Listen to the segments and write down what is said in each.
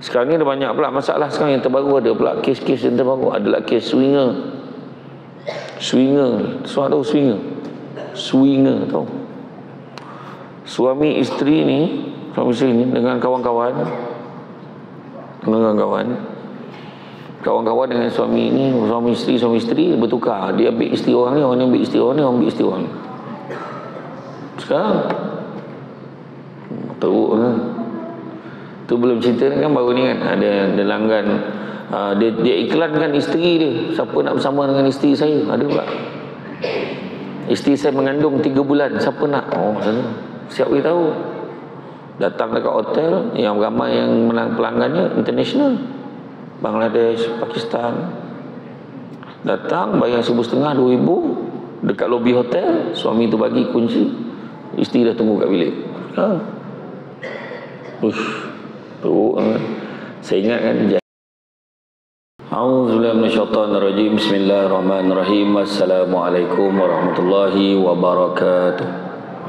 Sekarang ni ada banyak pula masalah. Sekarang yang terbaru ada pula kes-kes yang terbaru. Adalah kes swinger. Semua tahu swinger tahu. Suami isteri ni dengan kawan-kawan dengan suami isteri bertukar. Dia ambil isteri orang ni, orang ni ambil isteri orang ni, orang ambil isteri orang ni. Sekarang teruk kan. Tu belum cerita kan, baru ni kan ada langgan dia iklankan isteri dia, siapa nak bersama dengan isteri saya. Ada pula, isteri saya mengandung 3 bulan, siapa nak? Siap beritahu. Datang dekat hotel yang ramai yang pelanggannya international, Bangladesh, Pakistan. Datang bayar 1,500, 2,000 dekat lobi hotel. Suami tu bagi kunci, isteri dah tunggu kat bilik. Teruk kan. Saya ingat kan, A'udzubillahi minasyaitonirrajim. Bismillahirrahmanirrahim. Assalamualaikum warahmatullahi wabarakatuh.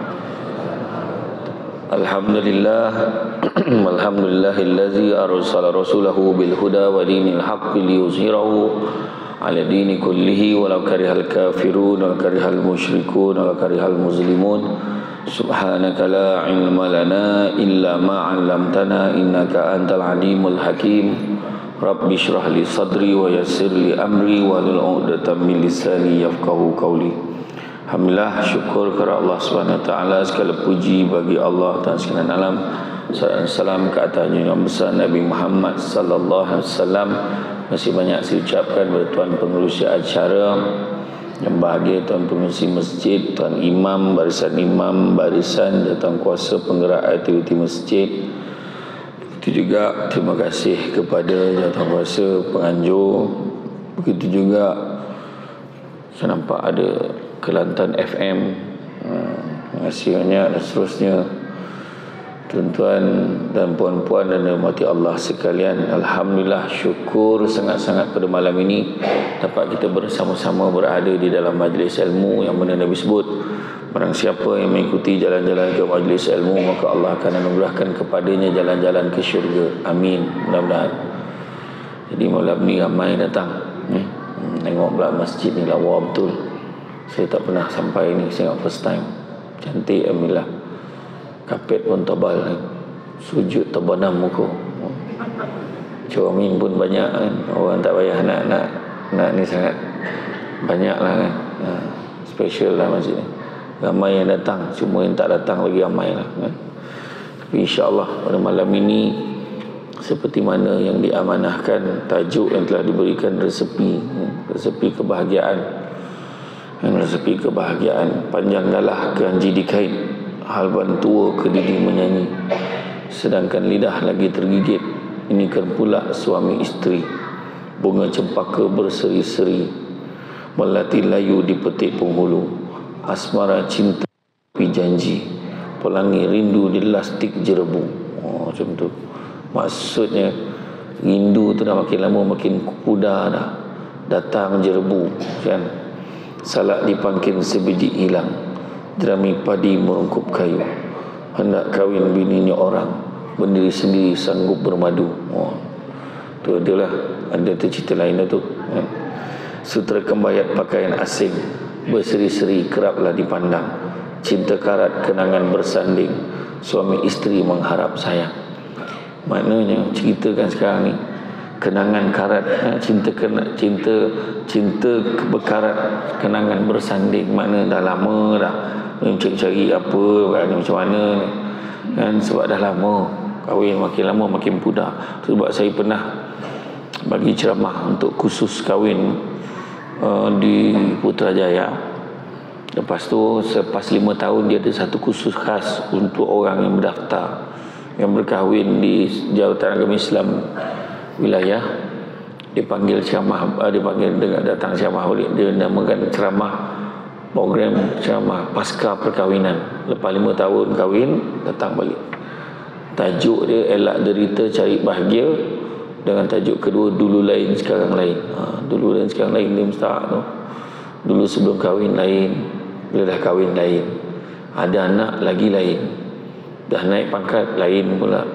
Alhamdulillah Alhamdulillahillazi arsala rasulahu bil huda wa dinil haqqi liyuzhirahu ala dini kullihi walau karihal kafirun wa karihal musyrikun wa karihal muslimun. Subhanaka la ilma lana illa ma 'allamtana innaka antal alimul hakim. Rabbi shrah li sadri wa yassir li amri wa hlul 'uqdatam min lisani yafqahu qawli. Alhamdulillah, syukur kepada Allah Subhanahu Wa Taala, segala puji bagi Allah dan sekalian alam. Salam ke atas yang besar Nabi Muhammad sallallahu alaihi wasallam. Masih banyak saya ucapkan kepada tuan pengerusi acara yang bahagia, tuan pengerusi masjid, tuan imam, barisan jawatan kuasa penggerak aktiviti masjid. Begitu juga terima kasih kepada jawatan kuasa penganjur. Begitu juga saya nampak ada Kelantan FM. Terima kasih banyak dan seterusnya. Tuan-tuan dan puan-puan dan dirahmati Allah sekalian, alhamdulillah, syukur sangat-sangat pada malam ini dapat kita bersama-sama berada di dalam majlis ilmu yang mana Nabi sebut, barang siapa yang mengikuti jalan-jalan ke majlis ilmu, maka Allah akan anugerahkan kepadanya jalan-jalan ke syurga. Amin, mudah-mudahan. Jadi malam ni ramai datang. Tengok pula masjid ni lawa betul. Saya tak pernah sampai ni, saya first time. Cantik, alhamdulillah. Kapet pun tebal, sujud terbenam muka. Cermin pun banyak kan. Orang tak payah nak ni sangat banyak lah kan. Special lah masjid ni. Ramai yang datang, cuma yang tak datang lagi ramai lah kan. Tapi insyaAllah pada malam ini, seperti mana yang diamanahkan, tajuk yang telah diberikan, resepi kebahagiaan. Resepi kebahagiaan. Panjang dalah ganji dikait, halban tua ke didi menyanyi, sedangkan lidah lagi tergigit. Ini kan pula suami isteri, bunga cempaka berseri-seri, melati layu di petik penghulu, asmara cinta tapi janji, pelangi rindu di lastik jerebu. Macam tu. Maksudnya rindu tu dah makin lama makin pudar dah. Datang jerebu kan. Salak dipangkin sebiji hilang, jerami padi merungkup kayu, hendak kahwin bininya orang, berdiri sendiri sanggup bermadu. Tu adalah, ada tu cerita lain tu. Sutera kembayat pakaian asing, berseri-seri keraplah dipandang, cinta karat kenangan bersanding, suami isteri mengharap sayang. Maknanya ceritakan sekarang ni kenangan karat, cinta berkarat, kenangan bersanding. Makna dah lama dah mencari apa macam mana kan, sebab dah lama kahwin, makin lama makin pudar. Sebab saya pernah bagi ceramah untuk khusus kahwin di Putrajaya. Lepas tu selepas 5 tahun dia ada satu khusus khas untuk orang yang berdaftar, yang berkahwin di Jawatan Agama Islam wilayah. Dipanggil ceramah, datang ceramah balik. Dia namakan ceramah, program ceramah pasca perkahwinan. Lepas 5 tahun kahwin, datang balik. Tajuk dia elak derita cari bahagia, dengan tajuk kedua dulu lain sekarang lain. Dulu lain sekarang lain, dia mustahak tu. Dulu sebelum kahwin lain, bila dah kahwin lain, ada anak lagi lain, dah naik pangkat lain pula.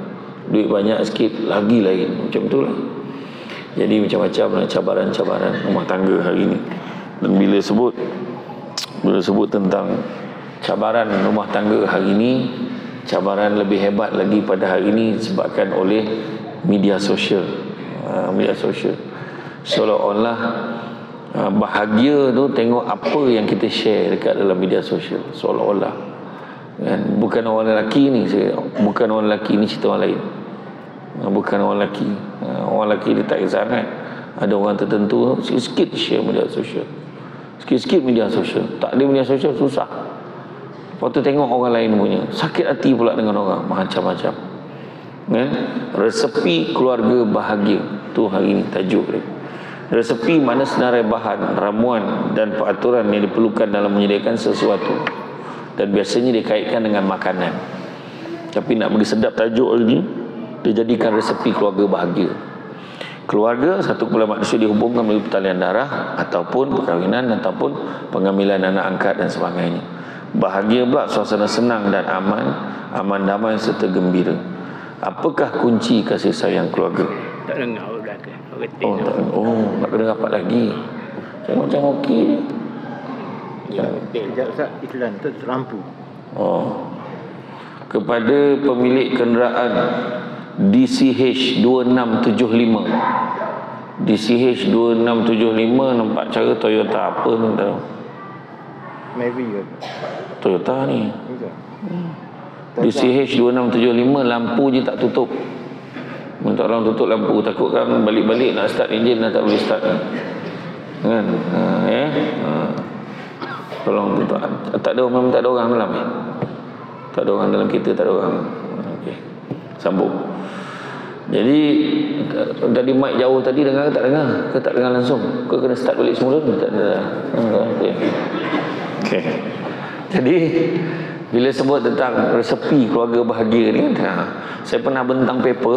duit banyak sikit lagi lain, macam tu lah. Jadi macam-macam lah cabaran-cabaran rumah tangga hari ni. Dan bila sebut tentang cabaran rumah tangga hari ni, cabaran lebih hebat lagi pada hari ini disebabkan oleh media sosial. Media sosial seolah-olah bahagia tu tengok apa yang kita share dekat dalam media sosial, seolah-olah kan? Bukan orang lelaki ni, bukan orang lelaki ni, cerita orang lain. Bukan orang lelaki. Orang lelaki dia tak kisah sangat. Ada orang tertentu sikit-sikit share media sosial, sikit-sikit media sosial. Tak ada media sosial susah. Lepas tu tengok orang lain punya, sakit hati pula dengan orang, macam-macam kan? Resepi keluarga bahagia tu hari ni tajuk dia. Resepi mana senarai bahan, ramuan dan peraturan yang diperlukan dalam menyediakan sesuatu, dan biasanya dikaitkan dengan makanan. Tapi nak bagi sedap tajuk hari ni, dia jadikan resepi keluarga bahagia. Keluarga, satu kumpulan manusia dihubungkan melalui pertalian darah ataupun perkahwinan ataupun pengambilan anak angkat dan sebagainya. Bahagia pula suasana senang dan aman damai serta gembira. Apakah kunci kasih sayang keluarga? Tak dengar belakang. Tak kena rapat lagi. Macam okey. Sekejap Ustaz, iklan tu terlampu. Kepada pemilik kenderaan DCH 2675. DCH 2675 nampak cara Toyota apa ni tahu? Maybe Toyota ni. DCH 2675 lampu je tak tutup. Minta orang tutup lampu, takutkan balik-balik nak start enjin dah tak boleh start kan. Tolong tutup. Tak ada orang, tak ada orang dalam tak ada orang dalam kereta, tak ada orang. Okey, sambung. Jadi tadi mic jauh tadi dengar ke tak dengar? Ke tak dengar langsung? Ke kena start balik semula? Tak ada. Okey. Jadi bila sebut tentang resepi keluarga bahagia ni, saya pernah bentang paper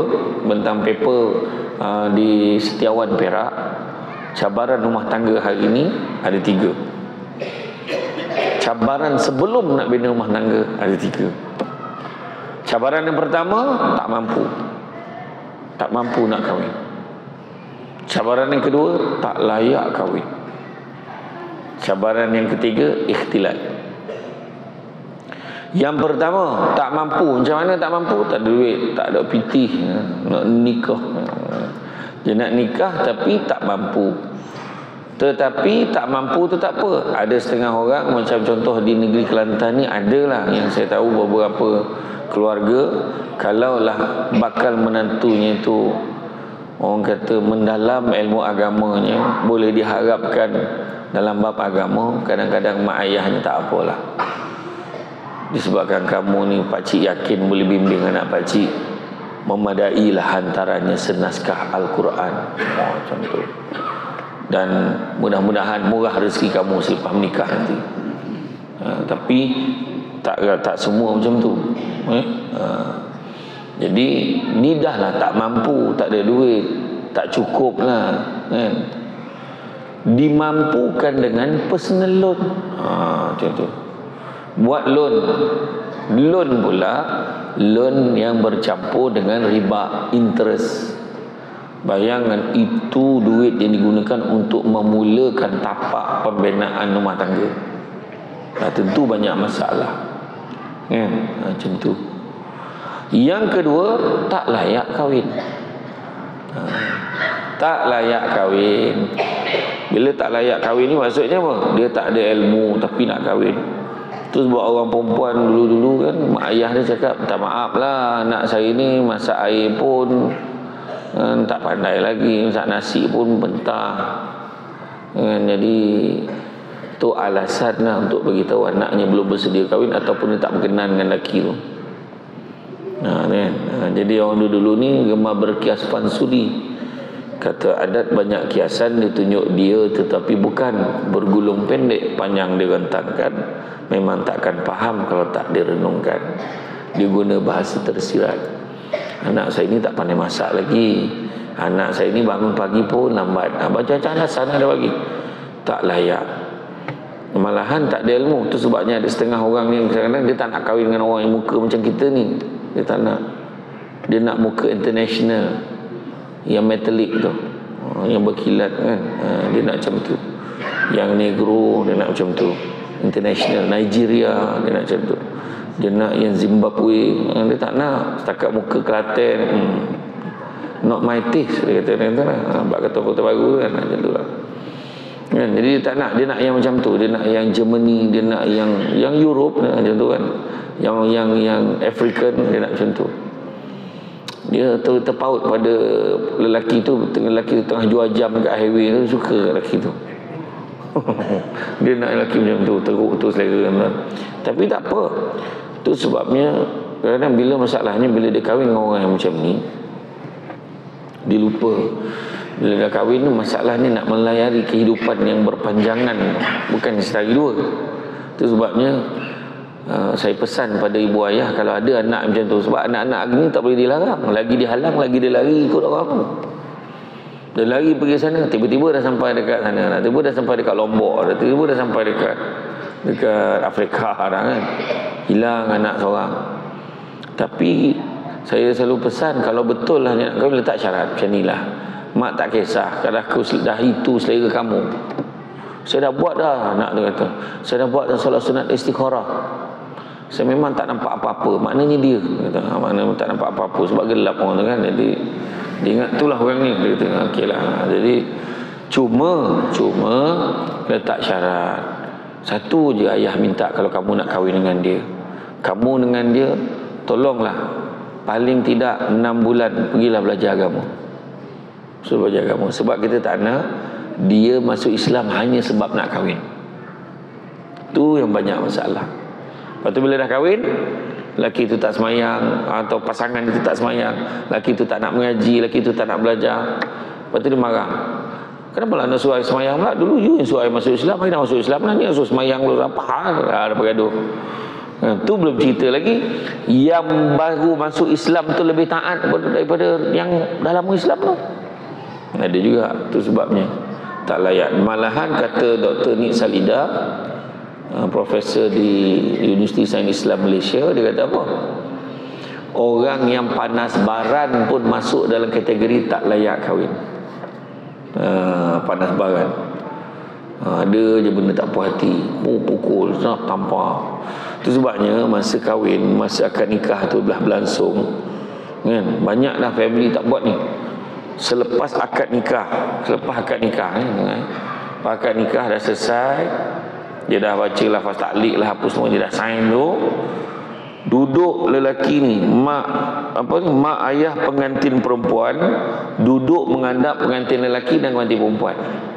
di Setiawan Perak. Cabaran rumah tangga hari ni ada 3. Cabaran sebelum nak bina rumah tangga ada 3. Cabaran yang pertama, tak mampu nak kahwin. Cabaran yang kedua, tak layak kahwin. Cabaran yang ketiga, ikhtilat. Yang pertama, tak mampu. Macam mana tak mampu? Tak ada duit, tak ada pitih, nak nikah. Dia nak nikah tapi tak mampu. Tetapi tak mampu tu tak apa. Ada setengah orang, macam contoh di negeri Kelantan ni, adalah yang saya tahu beberapa keluarga, kalaulah bakal menantunya itu orang kata mendalam ilmu agamanya, boleh diharapkan dalam bab agama, kadang-kadang mak ayahnya tak apalah. Disebabkan kamu ni pakcik yakin boleh bimbing anak pakcik, memadailah hantarannya senaskah Al-Quran, macam tu. Dan mudah-mudahan murah rezeki kamu selepas menikah nanti. Tapi tak semua macam tu. Jadi ni dah lah tak mampu, tak ada duit, tak cukup lah kan? Dimampukan dengan personal loan. Macam tu. Buat loan pula, loan yang bercampur dengan riba, interest. Bayangkan, itu duit yang digunakan untuk memulakan tapak pembinaan rumah tangga. Tentu banyak masalah kan? Macam tu. Yang kedua, tak layak kahwin. Tak layak kahwin. Bila tak layak kahwin ni maksudnya apa? Dia tak ada ilmu tapi nak kahwin. Terus buat orang perempuan dulu-dulu kan, mak ayah dia cakap, minta maaf lah, anak saya ni masak air pun tak pandai lagi, masak nasi pun mentah kan. Jadi tu alasan lah untuk beritahu anaknya belum bersedia kahwin ataupun dia tak berkenan dengan lelaki tu. Jadi orang dulu ni gemar berkias pansudi. Kata adat banyak kiasan ditunjuk dia, tetapi bukan bergulung pendek, panjang direntangkan. Memang takkan faham kalau tak direnungkan. Dia guna bahasa tersirat. Anak saya ni tak pandai masak lagi, anak saya ni bangun pagi pun lambat. Baca-baca alasan ada bagi. Tak layak. Malahan tak ada ilmu. Tu sebabnya ada setengah orang ni kadang-kadang dia tak nak kahwin dengan orang yang muka macam kita ni. Dia tak nak. Dia nak muka international yang metalik tu, yang berkilat kan. Dia nak macam tu. Yang negro dia nak macam tu, international. Nigeria dia nak macam tu. Dia nak yang Zimbabwe, dia tak nak setakat muka Kelantan. Not my taste, dia kata lah. Bak kata Kota Baru kan, macam tu lah kan. Jadi dia tak nak, dia nak yang macam tu. Dia nak yang Germany, dia nak yang Europe, dia macam tu kan. Yang African, dia nak macam tu. Dia terpaut pada lelaki tu tengah jual jam dekat highway tu, suka lelaki tu. Dia nak lelaki macam tu, teruk tu selera kan. Tapi tak apa. Tu sebabnya kadang-kadang bila masalahnya bila dia kahwin dengan orang yang macam ni, dia lupa bila dah kahwin tu masalahnya nak melayari kehidupan yang berpanjangan, bukan sehari dua. Itu sebabnya saya pesan pada ibu ayah kalau ada anak macam tu, sebab anak-anak ni tak boleh dilarang. Lagi dihalang, lagi dia lari ikut orang tu. Dia lari pergi sana, tiba-tiba dah sampai dekat sana, tiba-tiba dah sampai dekat Lombok, tiba-tiba dah sampai dekat Afrika dah kan. Hilang anak seorang. Tapi saya selalu pesan, kalau betul lah nak kahwin, letak syarat macam ni lah. Mak tak kisah kalau aku dah itu selera kamu. Saya dah buat dah, anak dia kata. Saya dah buat dah solat sunat istikharah. Saya memang tak nampak apa-apa. Maknanya dia kata, maknanya tak nampak apa-apa sebab gelap orang tu kan. Jadi dia ingat itulah orang ni. Dia kata okey lah. Jadi cuma letak syarat. Satu je ayah minta kalau kamu nak kahwin dengan dia. Kamu dengan dia tolonglah paling tidak 6 bulan pergilah belajar agama. Suruh belajar agama. Sebab kita tak nak dia masuk Islam hanya sebab nak kahwin. Tu yang banyak masalah. Lepas tu bila dah kahwin, lelaki tu tak semayang, atau pasangan itu tak semayang, lelaki tu tak nak mengaji, lelaki tu tak nak belajar. Lepas tu dia marah. Kenapa lah nak suruh semayang pula? Dulu you yang suruh masuk Islam, hari dah masuk Islam, ni yang suruh semayang dulu. Apa hal? Ada bergaduh. Tu belum cerita lagi yang baru masuk Islam tu lebih taat daripada yang dah lama Islam tu. Ada juga. Tu sebabnya tak layak. Malahan kata Dr. Nik Salida, profesor di Universiti Sains Islam Malaysia, dia kata apa? Orang yang panas baran pun masuk dalam kategori tak layak kahwin. Panas baran. Ada je benda tak puas hati, pukul, nak tampar. Itu sebabnya masa kahwin, masa akad nikah tu belah berlangsung kan, banyaklah family tak buat ni. Selepas akad nikah kan, akad nikah dah selesai, dia dah baca lafaz taklik lah, apa semua, dia dah sign tu. Duduk lelaki ni, mak ayah pengantin perempuan duduk menghadap pengantin lelaki dan pengantin perempuan.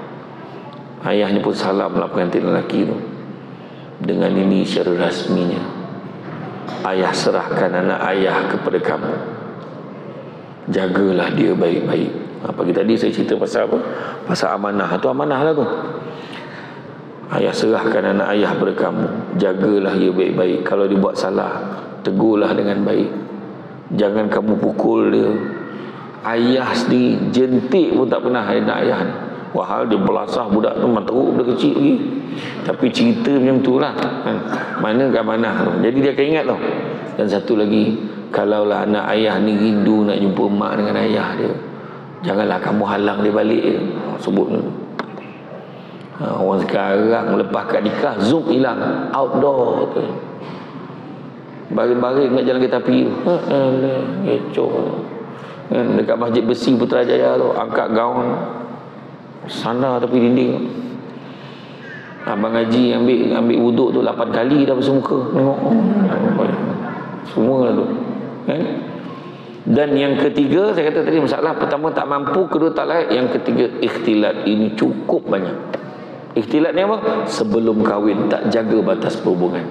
Ayahnya pun salam lah pengantin lelaki tu. Dengan ini secara rasminya, ayah serahkan anak ayah kepada kamu. Jagalah dia baik-baik. Pagi tadi saya cerita pasal apa? Pasal amanah. Tu amanah lah tu. Ayah serahkan anak ayah kepada kamu. Jagalah dia baik-baik. Kalau dia buat salah, tegurlah dengan baik. Jangan kamu pukul dia. Ayah sendiri jentik pun tak pernah anak ayah ni. Wahal dia belasah budak tu, memang teruk budak kecil lagi. Tapi cerita macam tu lah kan? Mana kat mana tu. Jadi dia akan ingat tau. Dan satu lagi, kalaulah anak ayah ni rindu nak jumpa mak dengan ayah dia, janganlah kamu halang dia balik je. Sebut tu. Orang sekarang lepas kat nikah, zoom hilang, outdoor tu. Baring-baring kat jalan kereta api tu. Ngecoh kan? Dekat Masjid Besi Putrajaya tu, angkat gaun sana tepi dinding. Abang Haji ambil wuduk tu 8 kali dah basuh muka. Tengok semua tu kan? Dan yang ketiga, saya kata tadi masalah pertama tak mampu, kedua tak layak, yang ketiga ikhtilat. Ini cukup banyak. Ikhtilat ni apa? Sebelum kahwin tak jaga batas perhubungan.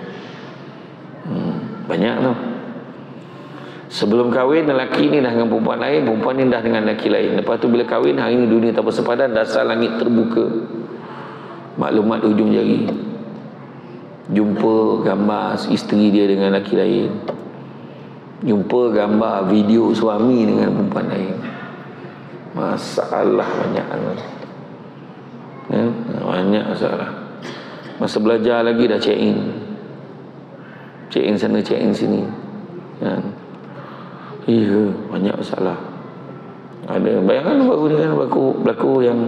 Banyak tu. Sebelum kahwin lelaki ni dah dengan perempuan lain, perempuan ni dah dengan lelaki lain. Lepas tu bila kahwin, hari ni dunia tak bersepadan, dasar langit terbuka. Maklumat hujung jari. Jumpa gambar isteri dia dengan lelaki lain. Jumpa gambar video suami dengan perempuan lain. Masalah banyak ya? Banyak masalah. Masa belajar lagi dah check in sana, check in sini kan? Iya, banyak masalah. Ada bayangan baru ni kan berlaku yang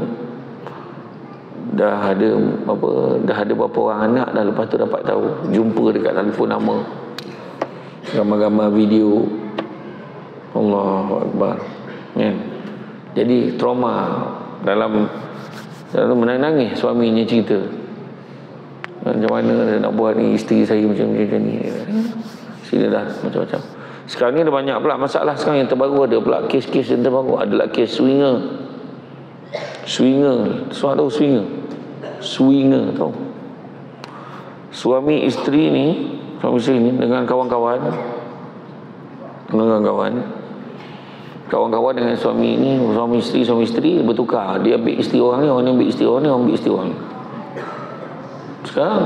dah ada berapa orang anak dah, lepas tu dapat tahu, jumpa dekat telefon nama, gambar-gambar video. Allahu Akbar. Kan? Jadi trauma dalam menangis suaminya cerita. Macam mana dia nak buat ni, isteri saya macam ni. Sini dah macam-macam. Sekarang ni ada banyak pula masalah. Sekarang yang terbaru ada pula kes-kes yang terbaru. Adalah kes swinger. Semua tahu swinger? Swinger tahu. Suami isteri ni dengan kawan-kawan dengan suami ni, suami isteri bertukar. Dia ambil isteri orang ni, orang ni ambil isteri orang ni, orang ambil isteri orang ni. Sekarang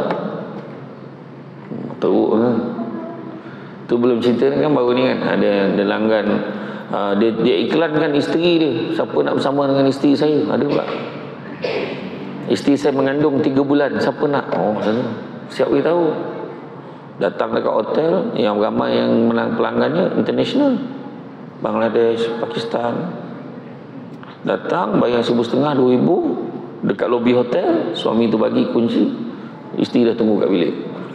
teruk kan. Tu belum cerita kan, baru ni kan ada langgan, dia iklankan isteri dia, siapa nak bersama dengan isteri saya. Ada pula, isteri saya mengandung 3 bulan, siapa nak? Oh sana, siap beritahu. Datang dekat hotel yang ramai yang pelanggannya international, Bangladesh, Pakistan. Datang bayar 1,500, 2,000 dekat lobi hotel. Suami tu bagi kunci, isteri dah tunggu kat bilik.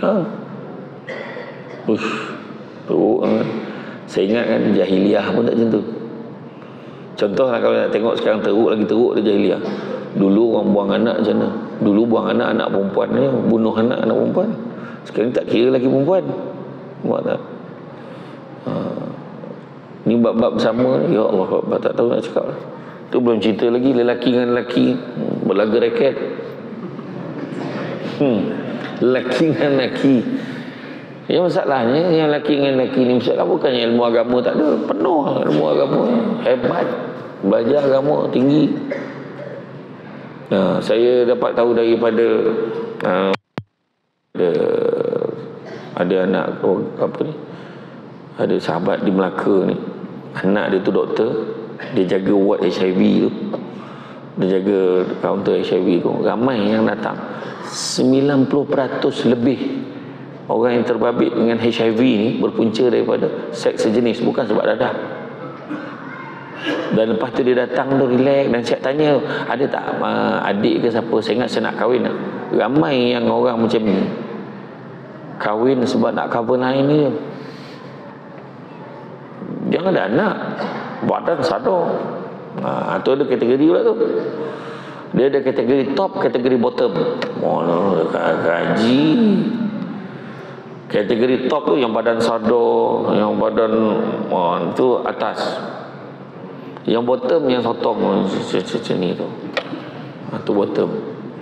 Teruk kan. Saya ingat kan jahiliah pun tak macam tu. Contohlah kalau nak tengok sekarang teruk lagi teruk dia jahiliah. Dulu orang buang anak macam mana? Dulu buang anak perempuan ni, bunuh anak perempuan. Sekarang tak kira lagi perempuan. Buat tak? Ni bab-bab sama ni. Ya Allah, bab tak tahu nak cakap. Tu belum cerita lagi lelaki dengan lelaki berlaga raket. Lelaki dengan lelaki. Yang masalahnya yang lelaki dengan lelaki ni, masalah bukannya ilmu agama tak ada. Penuh ilmu agama, hebat, belajar agama tinggi. Saya dapat tahu daripada ada anak ada sahabat di Melaka ni, anak dia tu doktor, dia jaga ward HIV tu, dia jaga kaunter HIV tu. Ramai yang datang, 90% lebih orang yang terbabit dengan HIV ni berpunca daripada seks sejenis, bukan sebab dadah. Dan lepas tu dia datang tu relax, dan saya tanya, ada tak adik ke siapa, saya ingat saya nak kahwin tak? Ramai yang orang macam ni kahwin sebab nak cover lain ni. Dia ada anak, badan sadar. Tu ada kategori pula tu. Dia ada kategori top, kategori bottom. Gaji. Kategori top tu yang badan sadar, yang badan tu atas. Yang bottom yang sotong macam ni tu. Tu bottom.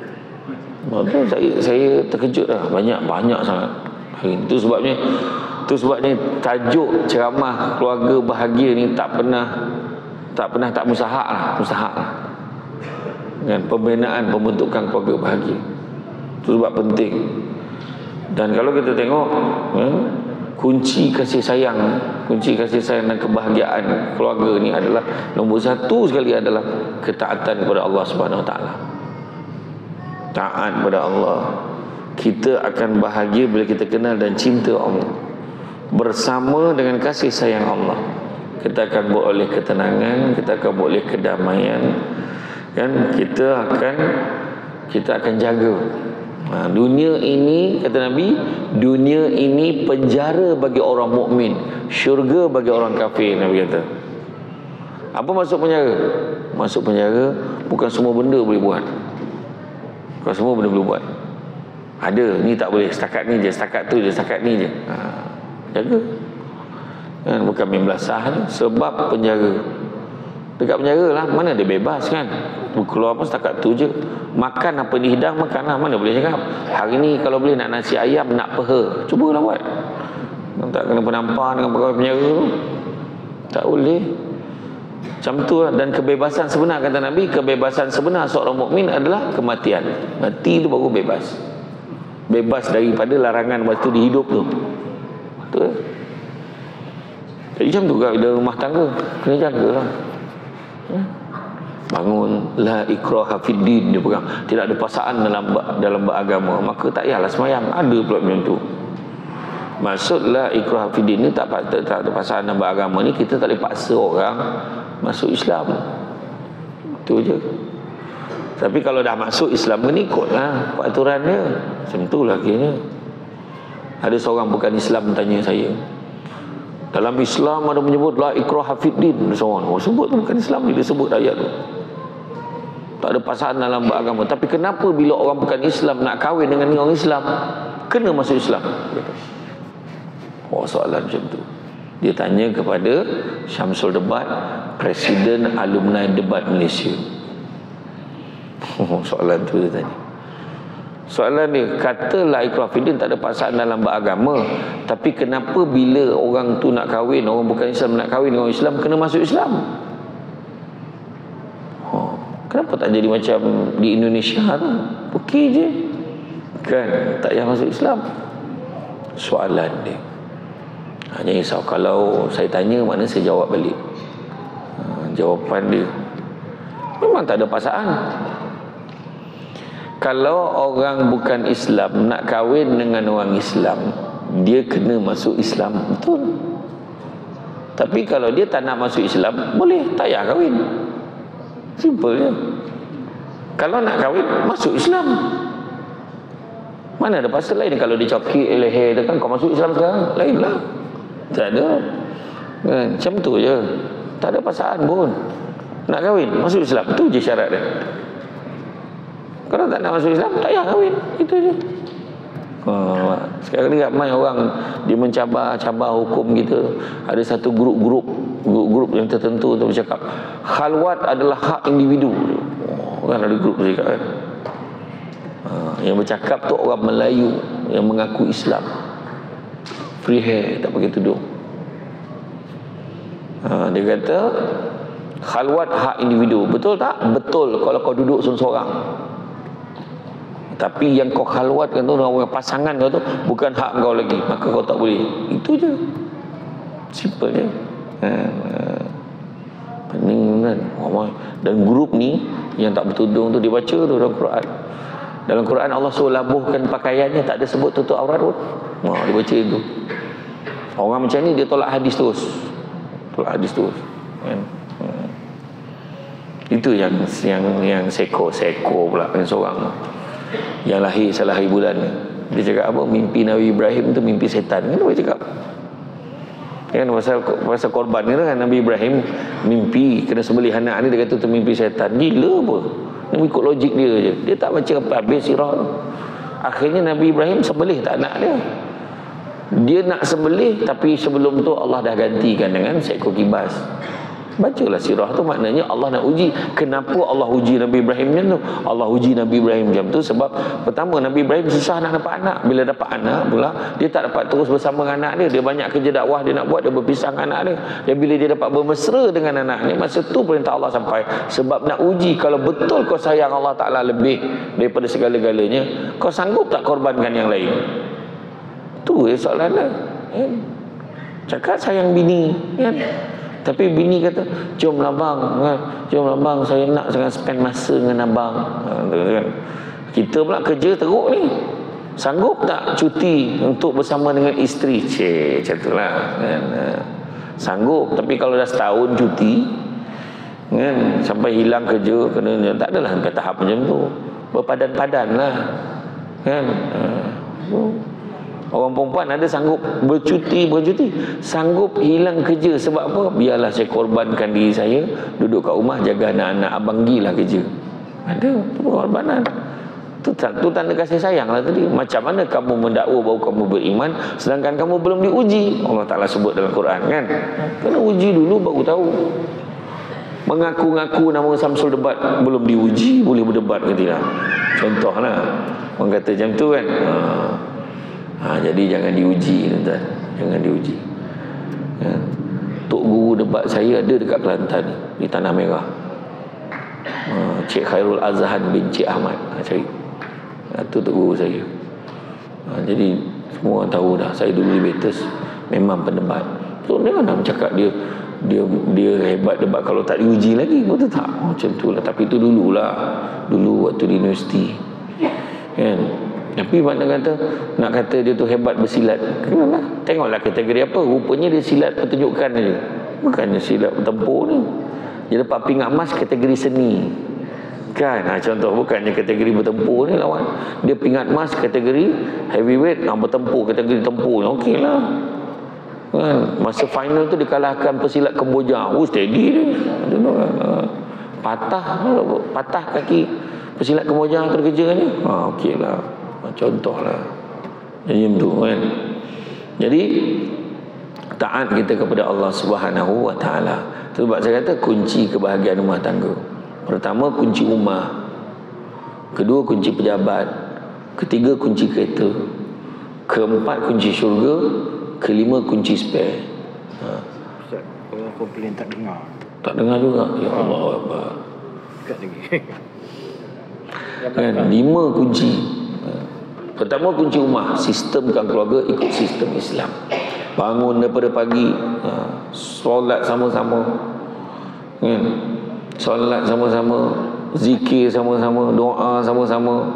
Saya terkejut lah, banyak sangat. Itu sebabnya tajuk ceramah keluarga bahagia ni tak mustahak lah. Dengan pembinaan pembentukan keluarga bahagia. Itu sebab penting. Dan kalau kita tengok kunci kasih sayang dan kebahagiaan keluarga ni adalah nombor 1 sekali adalah ketaatan kepada Allah Subhanahu Wa Taala. Taat kepada Allah. Kita akan bahagia bila kita kenal dan cinta Allah. Bersama dengan kasih sayang Allah, kita akan beroleh ketenangan, kita akan beroleh kedamaian, kan? Kita akan jaga. Dunia ini, kata Nabi, dunia ini penjara bagi orang mukmin, syurga bagi orang kafir. Nabi kata. Apa masuk penjara? Masuk penjara bukan semua benda boleh buat. Bukan semua benda boleh buat. Ada, ni tak boleh, setakat ni je, setakat tu je, setakat ni je. Jaga. Kan, bukan main belasah je. Sebab penjara. Dekat penjara lah, mana dia bebas kan. Keluar pun setakat tu je. Makan apa dihidang, makan lah. Mana boleh cakap. Hari ni kalau boleh nak nasi ayam, nak peha, cubalah buat. Tak kena penampar dengan pegawai penjara tu. Tak boleh. Macam tu lah. Dan kebebasan sebenar, kata Nabi, kebebasan sebenar seorang mukmin adalah kematian. Mati tu baru bebas. Bebas daripada larangan waktu di hidup tu. Betul. Jadi macam tu kat dalam rumah tangga, kena jagalah. Bangun, la ikraha fid din, dia pegang. Tidak ada paksaan dalam beragama, maka tak payahlah semayang. Ada pula macam tu. Maksudlah ikrah fiddin ni tak ada pasangan dalam beragama ni, kita tak boleh paksa orang masuk Islam. Itu je. Tapi kalau dah masuk Islam kena ikutlah peraturan dia. Macam itulah akhirnya. Ada seorang bukan Islam tanya saya, dalam Islam ada menyebut la ikrah fiddin. Seorang sebut tu bukan Islam, dia sebut ayat tu. Tak ada pasangan dalam beragama. Tapi kenapa bila orang bukan Islam nak kahwin dengan orang Islam, kena masuk Islam? Soalan macam tu. Dia tanya kepada Syamsul Debat, Presiden Alumni Debat Malaysia. Soalan tu dia tanya. Soalan dia, katalah ikrah fiddin tak ada pasangan dalam beragama, tapi kenapa bila orang tu nak kahwin, orang bukan Islam nak kahwin dengan orang Islam, kena masuk Islam? Kenapa tak jadi macam di Indonesia tu? Okey je kan, tak payah masuk Islam. Soalan dia. Hanya risau kalau saya tanya, mana saya jawab balik. Jawapan dia, memang tak ada pasangan. Kalau orang bukan Islam nak kahwin dengan orang Islam, dia kena masuk Islam, betul. Tapi kalau dia tak nak masuk Islam, boleh, tak payah kahwin. Simple je. Kalau nak kahwin, masuk Islam. Mana ada pasal lain. Kalau dia cokik leher dia kan, kau masuk Islam sekarang, lain lah. Tak ada. Macam tu je. Tak ada pasangan pun. Nak kahwin, masuk Islam. Itu je syarat dia. Kalau tak nak masuk Islam, tak payah kahwin. Itu je. Sekarang ni ramai orang dia mencabar hukum kita. Ada satu grup yang tertentu untuk bercakap khalwat adalah hak individu. Kan ada grup bercakap kan. Yang bercakap tu orang Melayu yang mengaku Islam. Free hair, tak pakai tudung. Dia kata khalwat hak individu. Betul tak? Betul kalau kau duduk seorang-seorang. Tapi yang kau khalwatkan tu, orang pasangan kau tu, bukan hak kau lagi, maka kau tak boleh. Itu je. Simple je. Pening kan. Dan grup ni yang tak bertudung tu, dia baca tu dalam Quran. Dalam Quran Allah suruh labuhkan pakaiannya, tak ada sebut tutup aurat pun. Dia baca itu. Orang macam ni dia tolak hadis terus. Kan? Itu yang seko pula kan seorang. Yang lahir salah hari bulan ni. Dia cakap apa? Mimpi Nabi Ibrahim tu mimpi setan. Kan dia cakap? Kan pasal korban ni kan, Nabi Ibrahim mimpi kena sembelih anak ni, dia kata tu mimpi setan. Gila apa? Dia ikut logik dia je. Dia tak baca apa habis sirah tu. Akhirnya Nabi Ibrahim sembelih tak anak dia. Dia nak sembelih, tapi sebelum tu Allah dah gantikan dengan seekor kibas. Bacalah sirah tu, maknanya Allah nak uji. Kenapa Allah uji Nabi Ibrahim macam tu? Allah uji Nabi Ibrahim macam tu sebab pertama, Nabi Ibrahim susah nak dapat anak. Bila dapat anak pula, dia tak dapat terus bersama dengan anak dia. Dia banyak kerja dakwah dia nak buat, dia berpisah dengan anak dia. Dan bila dia dapat bermesra dengan anak dia, masa tu perintah Allah sampai. Sebab nak uji, kalau betul kau sayang Allah Ta'ala lebih daripada segala-galanya, kau sanggup tak korbankan yang lain? Tu soalan dia. Cakap sayang bini kan? Tapi bini kata, jomlah bang, saya nak sangat spend masa dengan abang. Kita pula kerja teruk ni, sanggup tak cuti untuk bersama dengan isteri? Macam itulah kan? Sanggup, tapi kalau dah setahun cuti kan, sampai hilang kerja, kena tak adalah sampai tahap macam tu. Berpadan-padan lah kan. Orang perempuan ada sanggup bercuti, sanggup hilang kerja. Sebab apa? Biarlah saya korbankan diri saya, duduk kat rumah jaga anak-anak, abang gilah kerja. Ada, itu pengorbanan. Itu tanda kasih sayang lah tadi. Macam mana kamu mendakwa bahawa kamu beriman sedangkan kamu belum diuji? Allah Ta'ala sebut dalam Quran kan. Kena uji dulu baru tahu. Mengaku-ngaku nama Syamsul Debat belum diuji, boleh berdebat ke tidak? Contohlah, orang kata macam tu kan. Jadi jangan diuji, tuan-tuan. Jangan diuji. Tok guru debat saya ada dekat Kelantan, di Tanah Merah. Cik Khairul Azhan bin Cik Ahmad. Cari. Itu tok guru saya. Jadi semua orang tahu dah, saya dulu debaters, memang pendebat. So dia nak cakap dia hebat debat kalau tak diuji lagi, betul tak? Macam tu lah. Tapi itu dulu waktu di universiti kan. Tapi mana kata nak kata dia tu hebat bersilat. Kenapa? Tengoklah kategori apa. Rupanya dia silat pertunjukan je. Bukannya silat bertempur ni. Dia dapat pingat emas kategori seni. Kan? Contoh bukannya kategori bertempur ni lawan. Dia pingat emas kategori heavyweight, bertempur kategori tempur. Okeylah. Kan? Masa final tu dikalahkan pesilat Kemboja. Steady dia. Patah kaki pesilat Kemboja terkeja ni. Okeylah. Contohlah. Jadi tu kan. Jadi taat kita kepada Allah Subhanahu wa taala. Sebab saya kata kunci kebahagiaan rumah tangga. Pertama kunci rumah. Kedua kunci pejabat. Ketiga kunci kereta. Keempat kunci syurga. Kelima kunci spare. Ustaz, orang komplain tak dengar. Tak dengar juga. Ya Allah Akbar. Dekat lagi. Kan 5 kunci. Pertama kunci rumah, sistemkan keluarga ikut sistem Islam. Bangun daripada pagi, solat sama-sama, kan? Solat sama-sama, zikir sama-sama, doa sama-sama.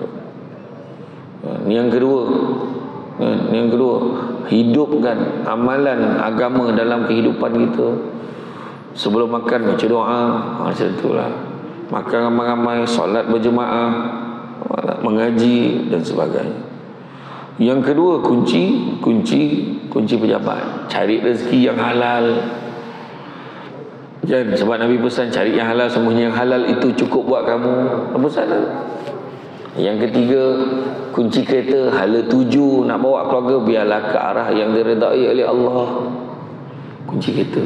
Yang kedua, hidupkan amalan agama dalam kehidupan kita. Sebelum makan baca doa, macam itulah. Makan ramai-ramai, solat berjemaah, mengaji dan sebagainya. Yang kedua kunci pejabat, cari rezeki yang halal. Jangan, sebab Nabi pesan cari yang halal, semuanya yang halal itu cukup buat kamu. Apa salah? Yang ketiga kunci kereta, hala tuju nak bawa keluarga biarlah ke arah yang diredai oleh Allah. Kunci kereta.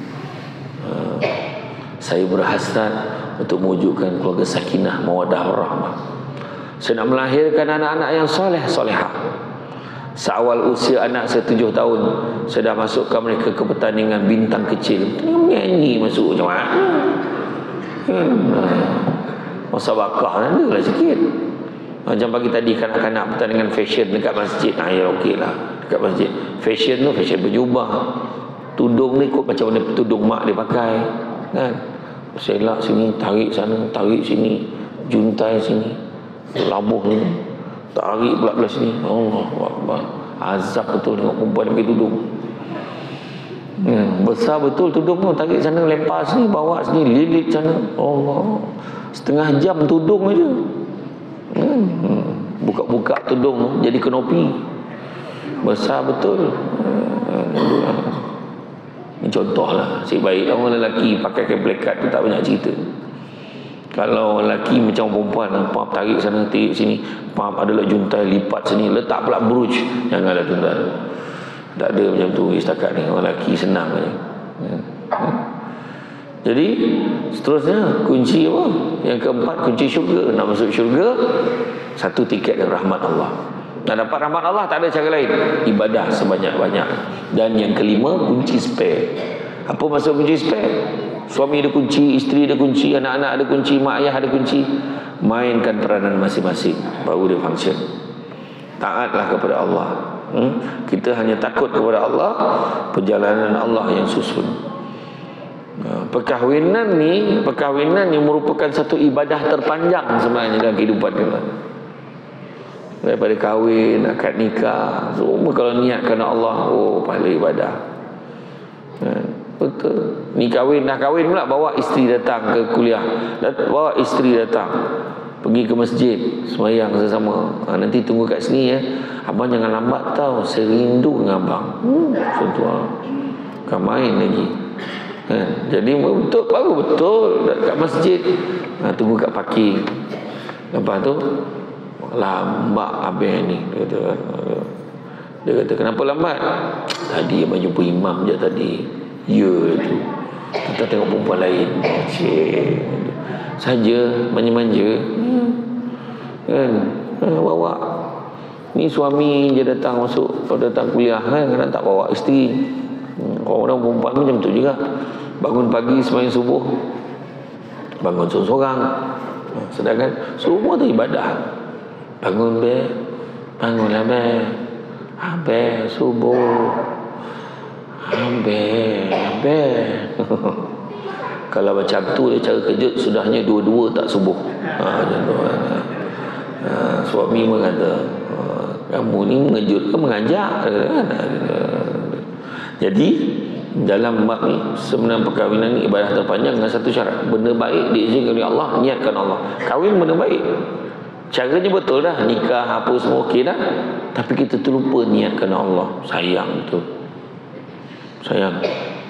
Saya berhasrat untuk mewujudkan keluarga sakinah mawaddah warahmah. Saya nak melahirkan anak-anak yang soleh, solehah. Seawal usia anak saya 7 tahun, saya dah masukkan mereka ke pertandingan bintang kecil. Nyanyi masuk macam mana? Musabakah ada lah sikit. Macam pagi tadi kanak-kanak pertandingan fashion dekat masjid. Ya okey lah, dekat masjid. Fashion tu fashion berjubah. Tudung ni kot macam mana tudung mak dia pakai, kan? Selak sini, tarik sana, tarik sini, juntai sini, labuh ni, tarik pula belah sini. Allahu Akbar. Azab betul tengok perempuan pakai tudung. Besar betul tudung tu, tarik sana, lempar sini, bawa sini, lilit sana. Allah. Setengah jam tudung aja. Buka-buka tudung jadi kenopi. Besar betul. Ini contohlah. Sebaik orang lelaki pakai black card tu tak banyak cerita. Kalau lelaki macam perempuan, pap tarik sana, tarik sini, pap adalah juntai, lipat sini, letak pula brooch. Janganlah tuan-tuan. Tak ada macam tu setakat ni. Orang lelaki senang aja. Jadi seterusnya kunci apa? Yang keempat kunci syurga. Nak masuk syurga, satu tiket rahmat Allah. Nak dapat rahmat Allah tak ada cara lain, ibadah sebanyak-banyak. Dan yang kelima kunci spare. Apa maksud kunci spare? Suami ada kunci, isteri ada kunci, anak-anak ada kunci, mak ayah ada kunci. Mainkan peranan masing-masing, baru dia function. Taatlah kepada Allah. Kita hanya takut kepada Allah, perjalanan Allah yang susun. Perkahwinan ni merupakan satu ibadah terpanjang sebenarnya dalam kehidupan kita. Daripada kahwin, akad nikah, semua kalau niat kerana Allah, pahala ibadah. Betul. Ni dah kahwin pula, bawa isteri datang ke kuliah, bawa isteri datang pergi ke masjid sembahyang sesama. Nanti tunggu kat sini ya, abang jangan lambat tau, saya rindu dengan abang. Contoh kan main lagi. Jadi betul, baru betul kat masjid. Tunggu kat parking. Lepas tu lambat habis ni, dia kata kenapa lambat? Tadi abang jumpa imam je tadi. Ya tu, kita tengok perempuan lain. Cik saja manja-manja kan. Bawa ni suami je datang masuk, datang kuliah kan, kadang tak bawa isteri. Orang perempuan macam tu juga. Bangun pagi sembahyang subuh, bangun seorang-seorang, sedangkan semua tu ibadah. Bangunlah be, habis subuh, habis. Kalau macam tu dia cara kejut, sudahnya dua-dua tak subuh. Macam tu. Suami berkata, kamu ni mengejut ke mengajak? Jadi dalam bab ni sebenarnya perkahwinan ni ibadah terpanjang dengan satu syarat, benda baik diizinkan oleh Allah, niatkan Allah. Kahwin benda baik, caranya betul dah, nikah apa semua okey dah, tapi kita terlupa niatkan Allah. Sayang betul, sayang.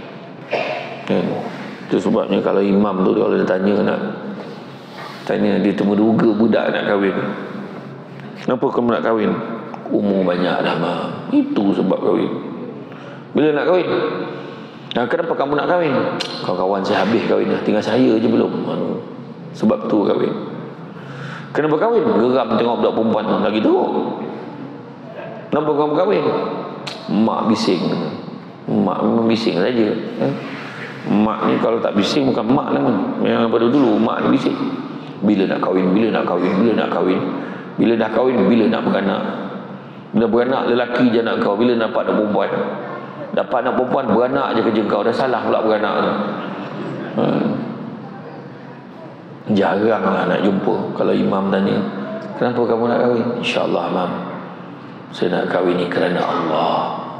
Itu sebabnya kalau imam tu kalau dia tanya dia temuduga budak nak kahwin, kenapa kamu nak kahwin? Umur banyak dah bang, itu sebab kahwin. Bila nak kahwin? Kenapa kamu nak kahwin? Kawan-kawan saya habis kahwin dah, tinggal saya je belum. Sebab tu kahwin. Kenapa kahwin? Geram tengok budak perempuan lagi tu. Kenapa kamu kahwin? Mak bising. Mak memang bising saja. Mak ni kalau tak bising bukan mak nama. Yang pada dulu mak ni bising. Bila nak kahwin, bila nak kahwin, bila nak kahwin. Bila dah kahwin, bila nak beranak. Bila beranak lelaki je nak kau, bila dapat nak perempuan. Dapat anak perempuan, beranak je kerja kau. Dah salah pula beranak tu. Jarang lah nak jumpa. Kalau imam tanya, kenapa kamu nak kahwin? InsyaAllah imam, saya nak kahwin ni kerana Allah.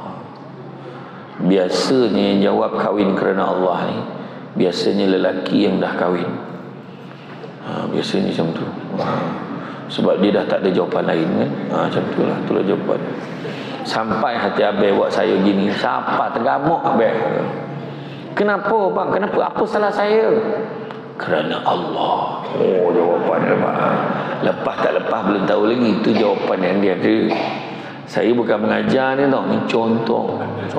Biasanya yang jawab kahwin kerana Allah ni biasanya lelaki yang dah kahwin. Biasanya macam tu. Sebab dia dah tak ada jawapan lain kan. Macam tu lah, itulah jawapan. Sampai hati Abel buat saya gini, siapa tergamuk Abel? Kenapa bang? Kenapa? Apa salah saya? Kerana Allah. Oh, jawapannya bang. Lepas tak lepas belum tahu lagi. Itu jawapan yang dia ada. Saya bukan mengajar ni tau. Ni contoh.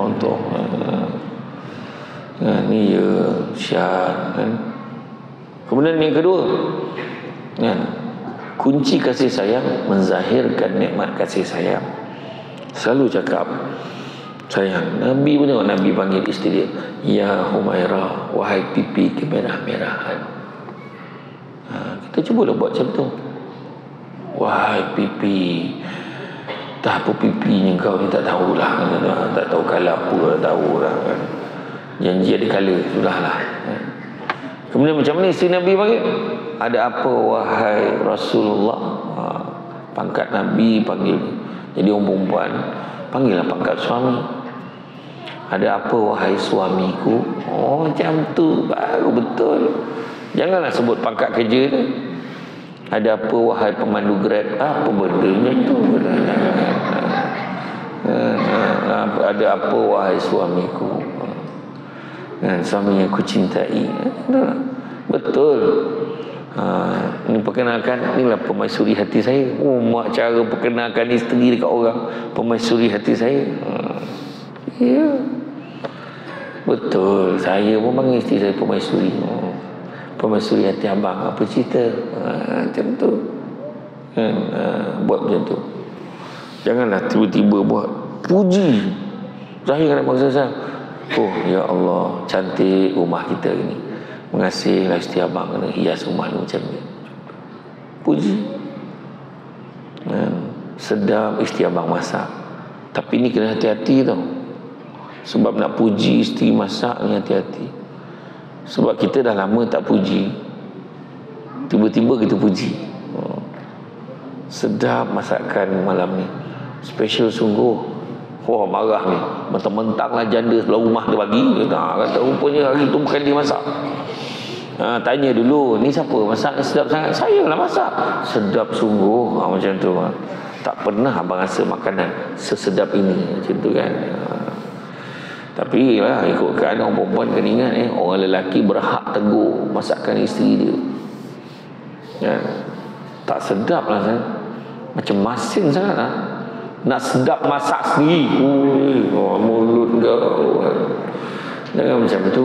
Ni ya syiar kan. Kemudian yang kedua kan, kunci kasih sayang menzahirkan nikmat kasih sayang. Selalu cakap sayang. Nabi pun tengok, Nabi panggil isteri dia, ya Humairah, wahai pipi kemerah-merahan. Kita cubalah buat macam tu. Wahai pipi, tak apa pipinya kau ni tak tahulah, tak tahu kala apa, tak tahu lah kan. Janji ada kala, sudahlah. Kemudian macam ni isteri Nabi panggil, ada apa wahai Rasulullah? Pangkat Nabi panggil. Jadi orang perempuan panggillah pangkat suami. Ada apa wahai suamiku? Oh, macam tu baru betul. Janganlah sebut pangkat kerja tu. Ada apa wahai pemandu Grab? Apa benda macam tu? Ada apa wahai suamiku? Suami yang ku cintai. Betul. Ini perkenalkan, inilah permaisuri hati saya. Mak cara perkenalkan isteri dekat orang, permaisuri hati saya. Ya, betul. Saya pun panggil isteri saya permaisuri. Permaisuri hati abang. Apa cerita? Macam tu. Buat macam tu. Janganlah tiba-tiba buat puji. Zahir nak bangsa saya. Oh ya Allah, cantik rumah kita ini. Mengasihilah isteri abang, kena hias rumah ni macam ni. Puji. Sedap isteri abang masak. Tapi ni kena hati-hati tau. Sebab nak puji isteri masak ni hati-hati. Sebab kita dah lama tak puji, tiba-tiba kita puji. Sedap masakan malam ni, special sungguh. Oh, marah ni, mentang-mentang lah janda sebelah rumah dia bagi. Kata rupanya hari tu bukan dia masak. Tanya dulu, ni siapa masak ni sedap sangat? Saya lah masak. Sedap sungguh. Macam tu. Tak pernah abang rasa makanan sesedap ini. Macam tu kan. Tapi lah, ikut keadaan orang perempuan kena ingat orang lelaki berhak tegur masakan isteri dia. Tak sedap lah saya. Macam masin sangat lah. Nak sedap masak sendiri. Mulut kau. Jangan macam tu.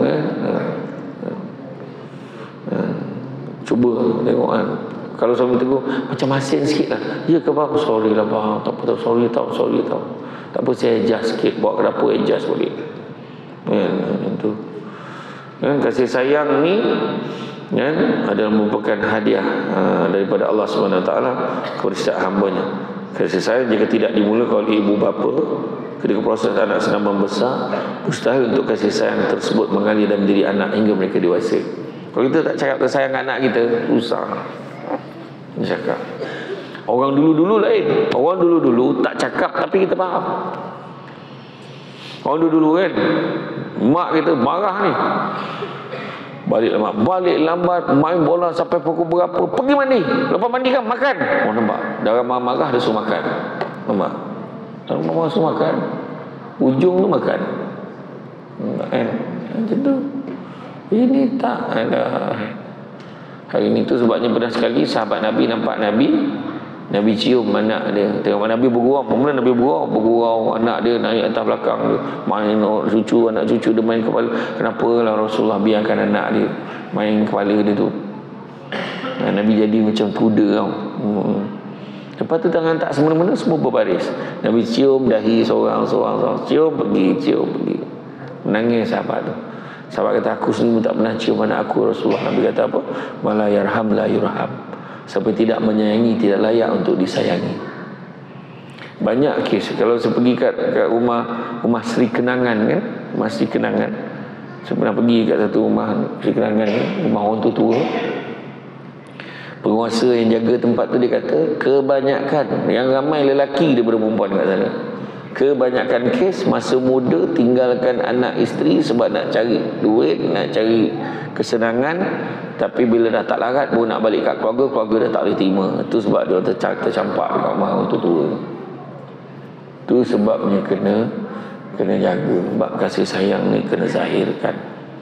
Cuba tengok kan. Kalau suami tegur, macam masin sikit lah. Ya ke bang? Sorry lah bang. Tak apa, sorry tau. Tak apa, saya adjust sikit. Bawa ke dapur adjust boleh. Macam tu. Kasih sayang ni adalah merupakan hadiah daripada Allah SWT kepada setiap hambanya. Kasih sayang jika tidak dimulakan oleh ibu bapa ketika proses anak sedang membesar, mustahil untuk kasih sayang tersebut mengalir dalam diri anak hingga mereka dewasa. Kalau kita tak cakap sayang anak kita, susah. Cakap Orang dulu-dulu lain. Orang dulu-dulu tak cakap tapi kita faham. Orang dulu-dulu kan, mak kita marah ni, balik lambat, main bola sampai pukul berapa, pergi mandi, lepas mandi kan makan. Oh nampak, darah marah dia suruh makan. Nampak, darah marah suruh makan, ujung tu makan. Kan macam tu. Ini tak ada. Hari ni tu sebabnya pernah sekali sahabat Nabi nampak Nabi cium anak dia. Tengok Nabi bergurau. Mula Nabi bergurau anak dia naik atas belakang dia. Main anak cucu dia main kepala. Kenapa lah Rasulullah biarkan anak dia main kepala dia tu. Nabi jadi macam kuda tau. Lepas tu tangan tak semena-mena semua berbaris. Nabi cium dahi seorang. Cium pergi. Menangis sahabat tu. Sahabat kata, aku sendiri tak pernah cium anak aku Rasulullah. Nabi kata apa? Mala yarham la yurham. Siapa tidak menyayangi tidak layak untuk disayangi. Banyak kes. Kalau saya pergi kat rumah Sri Kenangan kan, rumah Sri Kenangan, saya pernah pergi kat satu rumah Sri Kenangan kan, rumah orang tua. Penguasa yang jaga tempat tu dia kata, kebanyakan yang ramai lelaki daripada perempuan kat sana. Kebanyakan kes masa muda tinggalkan anak isteri sebab nak cari duit, nak cari kesenangan. Tapi bila dah tak larat baru nak balik kat keluarga dah tak boleh terima. Itu sebab dia tercampak dekat rumah orang tua. Itu sebabnya kena jaga. Sebab kasih sayang ni kena zahirkan.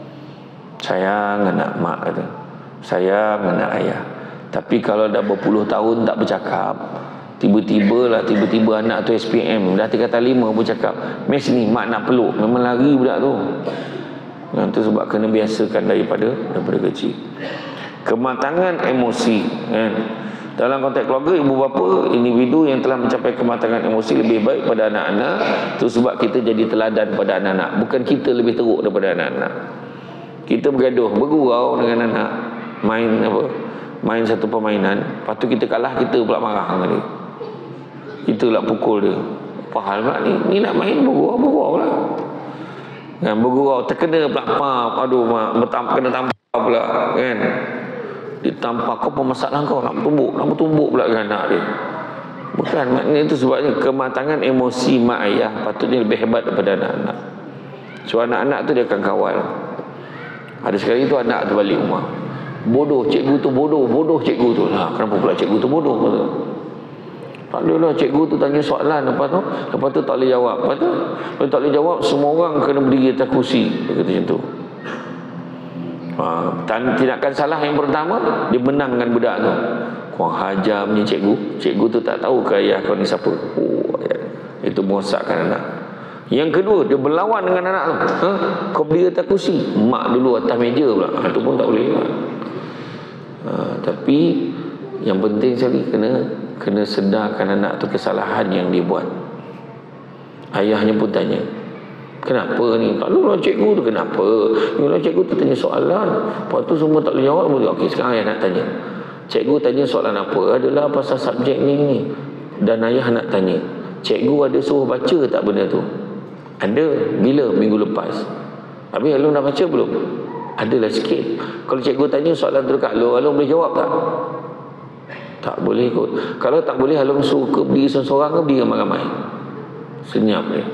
Sayang anak mak kata, sayang anak ayah. Tapi kalau dah berpuluh tahun tak bercakap, tiba-tiba anak tu SPM dah tingkatan 5 bercakap, "Mes ni mak nak peluk." Memang lari budak tu. Itu sebab kena biasakan daripada kecil. Kematangan emosi kan? Dalam konteks keluarga, ibu bapa, individu yang telah mencapai kematangan emosi lebih baik pada anak-anak. Itu sebab kita jadi teladan pada anak-anak. Bukan kita lebih teruk daripada anak-anak. Kita bergaduh, bergurau dengan anak, main satu permainan, lepas tu kita kalah, kita pula marah dengan dia, kita lah pukul dia. Apa hal pula ni nak main bergurau lah. Kan bergurau terkena pula, aduh kena tampar pula kan. Ditampar, kau apa masalah kau nak bertumbuk pula dengan anak dia. Bukan, maknanya itu sebabnya kematangan emosi mak ayah patutnya lebih hebat daripada anak-anak. So anak-anak tu dia akan kawal. Ada sekali tu anak tu balik rumah, bodoh cikgu tu, bodoh cikgu tu. Kenapa pula cikgu tu bodoh? Tak boleh lah, cikgu tu tanya soalan, lepas tu tak boleh jawab. Lepas tu kalau tak boleh jawab, semua orang kena berdiri atas kursi. Dia kata macam tu. Tindakan salah yang pertama, dia menangkan budak tu. Kurang hajamnya cikgu tu tak tahu ke ayah kau ni siapa. Itu merosakkan anak. Yang kedua, dia berlawan dengan anak tu. Kau berdiri atas kursi, mak dulu atas meja pula. Itu pun tak boleh. Tapi yang penting sekali kena sedarkan anak tu kesalahan yang dia buat. Ayahnya pun tanya, kenapa ni? Tak lah cikgu tu kenapa? Yalah cikgu tu tanya soalan, lepas tu semua tak boleh jawab. Okey, sekarang ayah nak tanya. Cikgu tanya soalan apa? Adalah pasal subjek ni. Dan ayah nak tanya, cikgu ada suruh baca tak benda tu? Ada. Bila? Minggu lepas. Habis Alung dah baca belum? Adalah sikit. Kalau cikgu tanya soalan tu dekat Alung boleh jawab tak? Tak boleh kot. Kalau tak boleh, Alung suruh ke berdiri seorang ke berdiri ramai-ramai? Senyap dia.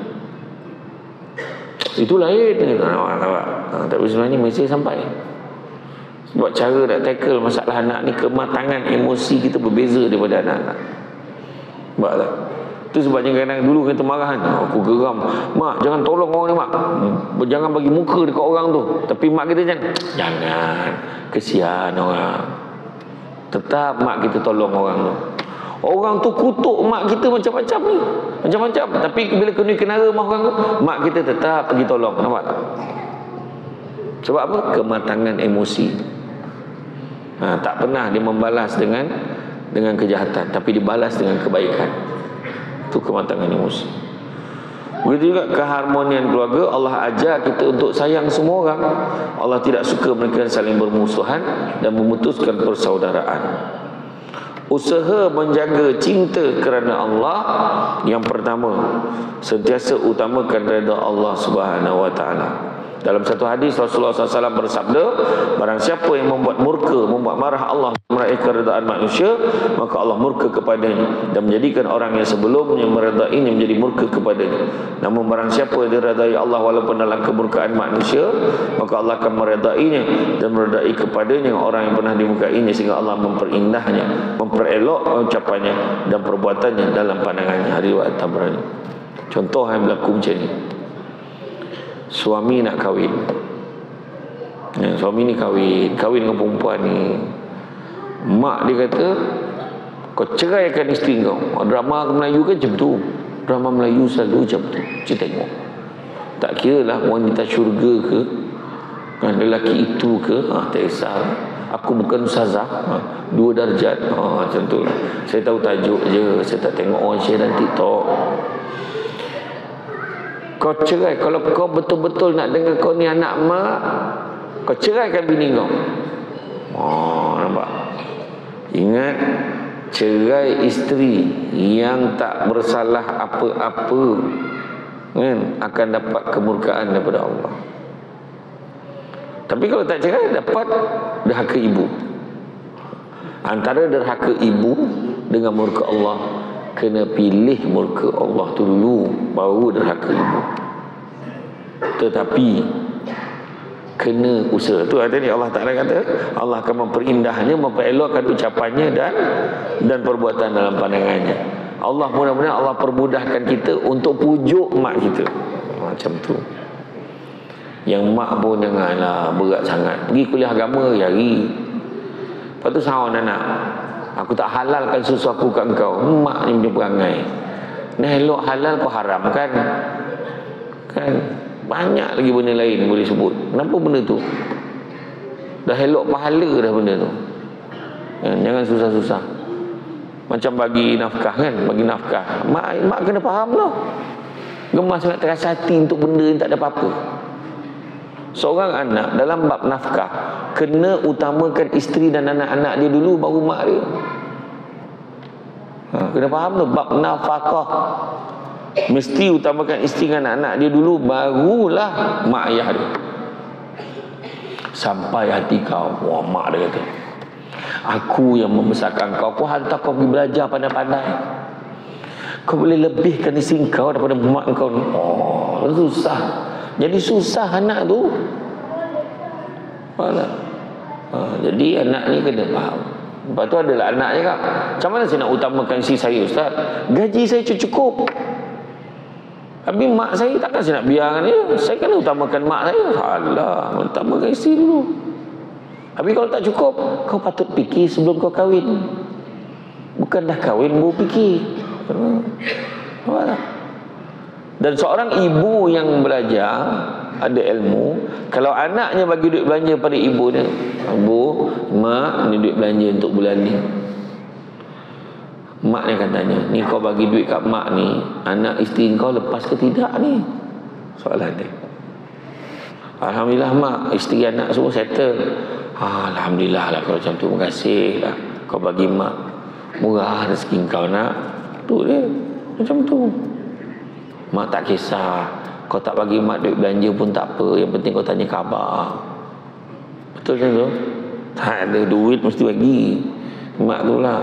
Itu lain. Tapi sebenarnya mesti sampai. Sebab cara nak tackle masalah anak ni, kematangan emosi kita berbeza daripada anak-anak. Sebab tak? Itu sebabnya kadang dulu kita marah kan, aku geram, mak jangan tolong orang ni mak, jangan bagi muka dekat orang tu. Tapi mak kita jangan, kesian orang. Tetap mak kita tolong orang tu. Orang tu kutuk mak kita macam-macam ni, macam-macam. Tapi bila kena kenara mak orang tu, mak kita tetap pergi tolong. Nampak tak? Sebab apa? Kematangan emosi. Tak pernah dia membalas dengan kejahatan, tapi dibalas dengan kebaikan. Itu kematangan emosi. Begitu juga keharmonian keluarga. Allah ajar kita untuk sayang semua orang. Allah tidak suka mereka saling bermusuhan dan memutuskan persaudaraan. Usaha menjaga cinta kerana Allah, yang pertama, sentiasa utamakan redha Allah Subhanahu wa taala. Dalam satu hadis Rasulullah SAW bersabda, barang siapa yang membuat murka, membuat marah Allah, meraih keredaan manusia, maka Allah murka kepadanya dan menjadikan orang yang sebelumnya meredainya menjadi murka kepadanya. Namun barang siapa yang diredai Allah walaupun dalam kemurkaan manusia, maka Allah akan meredainya dan meredai kepadanya orang yang pernah dimurkainya, sehingga Allah memperindahnya, memperelok ucapannya dan perbuatannya dalam pandangannya. Hadis riwayat Tabrani. Contoh yang berlaku macam ni, suami nak kahwin, suami ni kahwin dengan perempuan ni. Mak dia kata, kau ceraikan isteri kau. Drama Melayu kan macam tu. Drama Melayu selalu macam tu. Kita tengok, tak kira lah wanita syurga ke, kan, lelaki itu ke, tak kisah. Aku bukan ustazah, 2 darjat, macam tu lah. Saya tahu tajuk je, saya tak tengok orang share dalam TikTok. Kau cerai, kalau kau betul-betul nak dengar kau ni anak mak, kau ceraikan bini kau. Nampak? Ingat, cerai isteri yang tak bersalah apa-apa, kan, akan dapat kemurkaan daripada Allah. Tapi kalau tak cerai, dapat derhaka ibu. Antara derhaka ibu dengan murka Allah, kena pilih murka Allah tu dulu, baru derhaka ibu. Tetapi kena usaha. Tu tadi Allah Ta'ala kata, Allah akan memperindahnya, memperelokkan ucapannya dan perbuatan dalam pandangannya. Allah, mudah-mudahan Allah permudahkan kita untuk pujuk mak kita. Macam tu. Yang mak pun janganlah berat sangat. Pergi kuliah agama hari. Lepas tu sahur anak, aku tak halalkan sesuatu kat engkau. Mak ni punya perangai. Dah elok halal kau haram kan? Banyak lagi benda lain boleh sebut. Kenapa benda tu? Dah elok pahala dah benda tu. Jangan susah-susah. Macam bagi nafkah kan? Bagi nafkah, mak kena faham tau. Gemas sangat terasa hati untuk benda yang tak ada apa-apa. Seorang anak dalam bab nafkah kena utamakan isteri dan anak-anak dia dulu, baru mak dia. Kena faham tu, bab nafkah mesti utamakan isteri dan anak-anak dia dulu, barulah mak ayah dia. Sampai hati kau, wah, mak dia kata, aku yang membesarkan kau, aku hantar kau pergi belajar pandai-pandai, kau boleh lebihkan isteri kau daripada mak kau. Susah. Jadi susah anak tu. Jadi anak ni kena faham. Lepas tu adalah anaknya kan, macam mana saya nak utamakan isteri saya, Ustaz? Gaji saya cukup. Tapi mak saya takkan saya nak biarkan dia. Saya kena utamakan mak saya. Alah, utamakan isteri dulu. Tapi kalau tak cukup, kau patut fikir sebelum kau kahwin. Bukan dah kahwin baru fikir. Dan seorang ibu yang belajar, ada ilmu, kalau anaknya bagi duit belanja pada ibu dia, ibu, mak, ni duit belanja untuk bulan ni. Mak ni akan tanya, ni kau bagi duit kat mak ni, anak isteri kau lepas ke tidak ni? Soalan dia. Alhamdulillah mak, isteri anak semua settle. Alhamdulillah lah kalau macam tu, terima kasih lah kau bagi mak. Murah rezeki kau nak. Tu dia, macam tu. Mak tak kisah, kau tak bagi mak duit belanja pun tak apa, yang penting kau tanya khabar. Betul kan tu? Tak ada duit mesti bagi. Mak tu lah.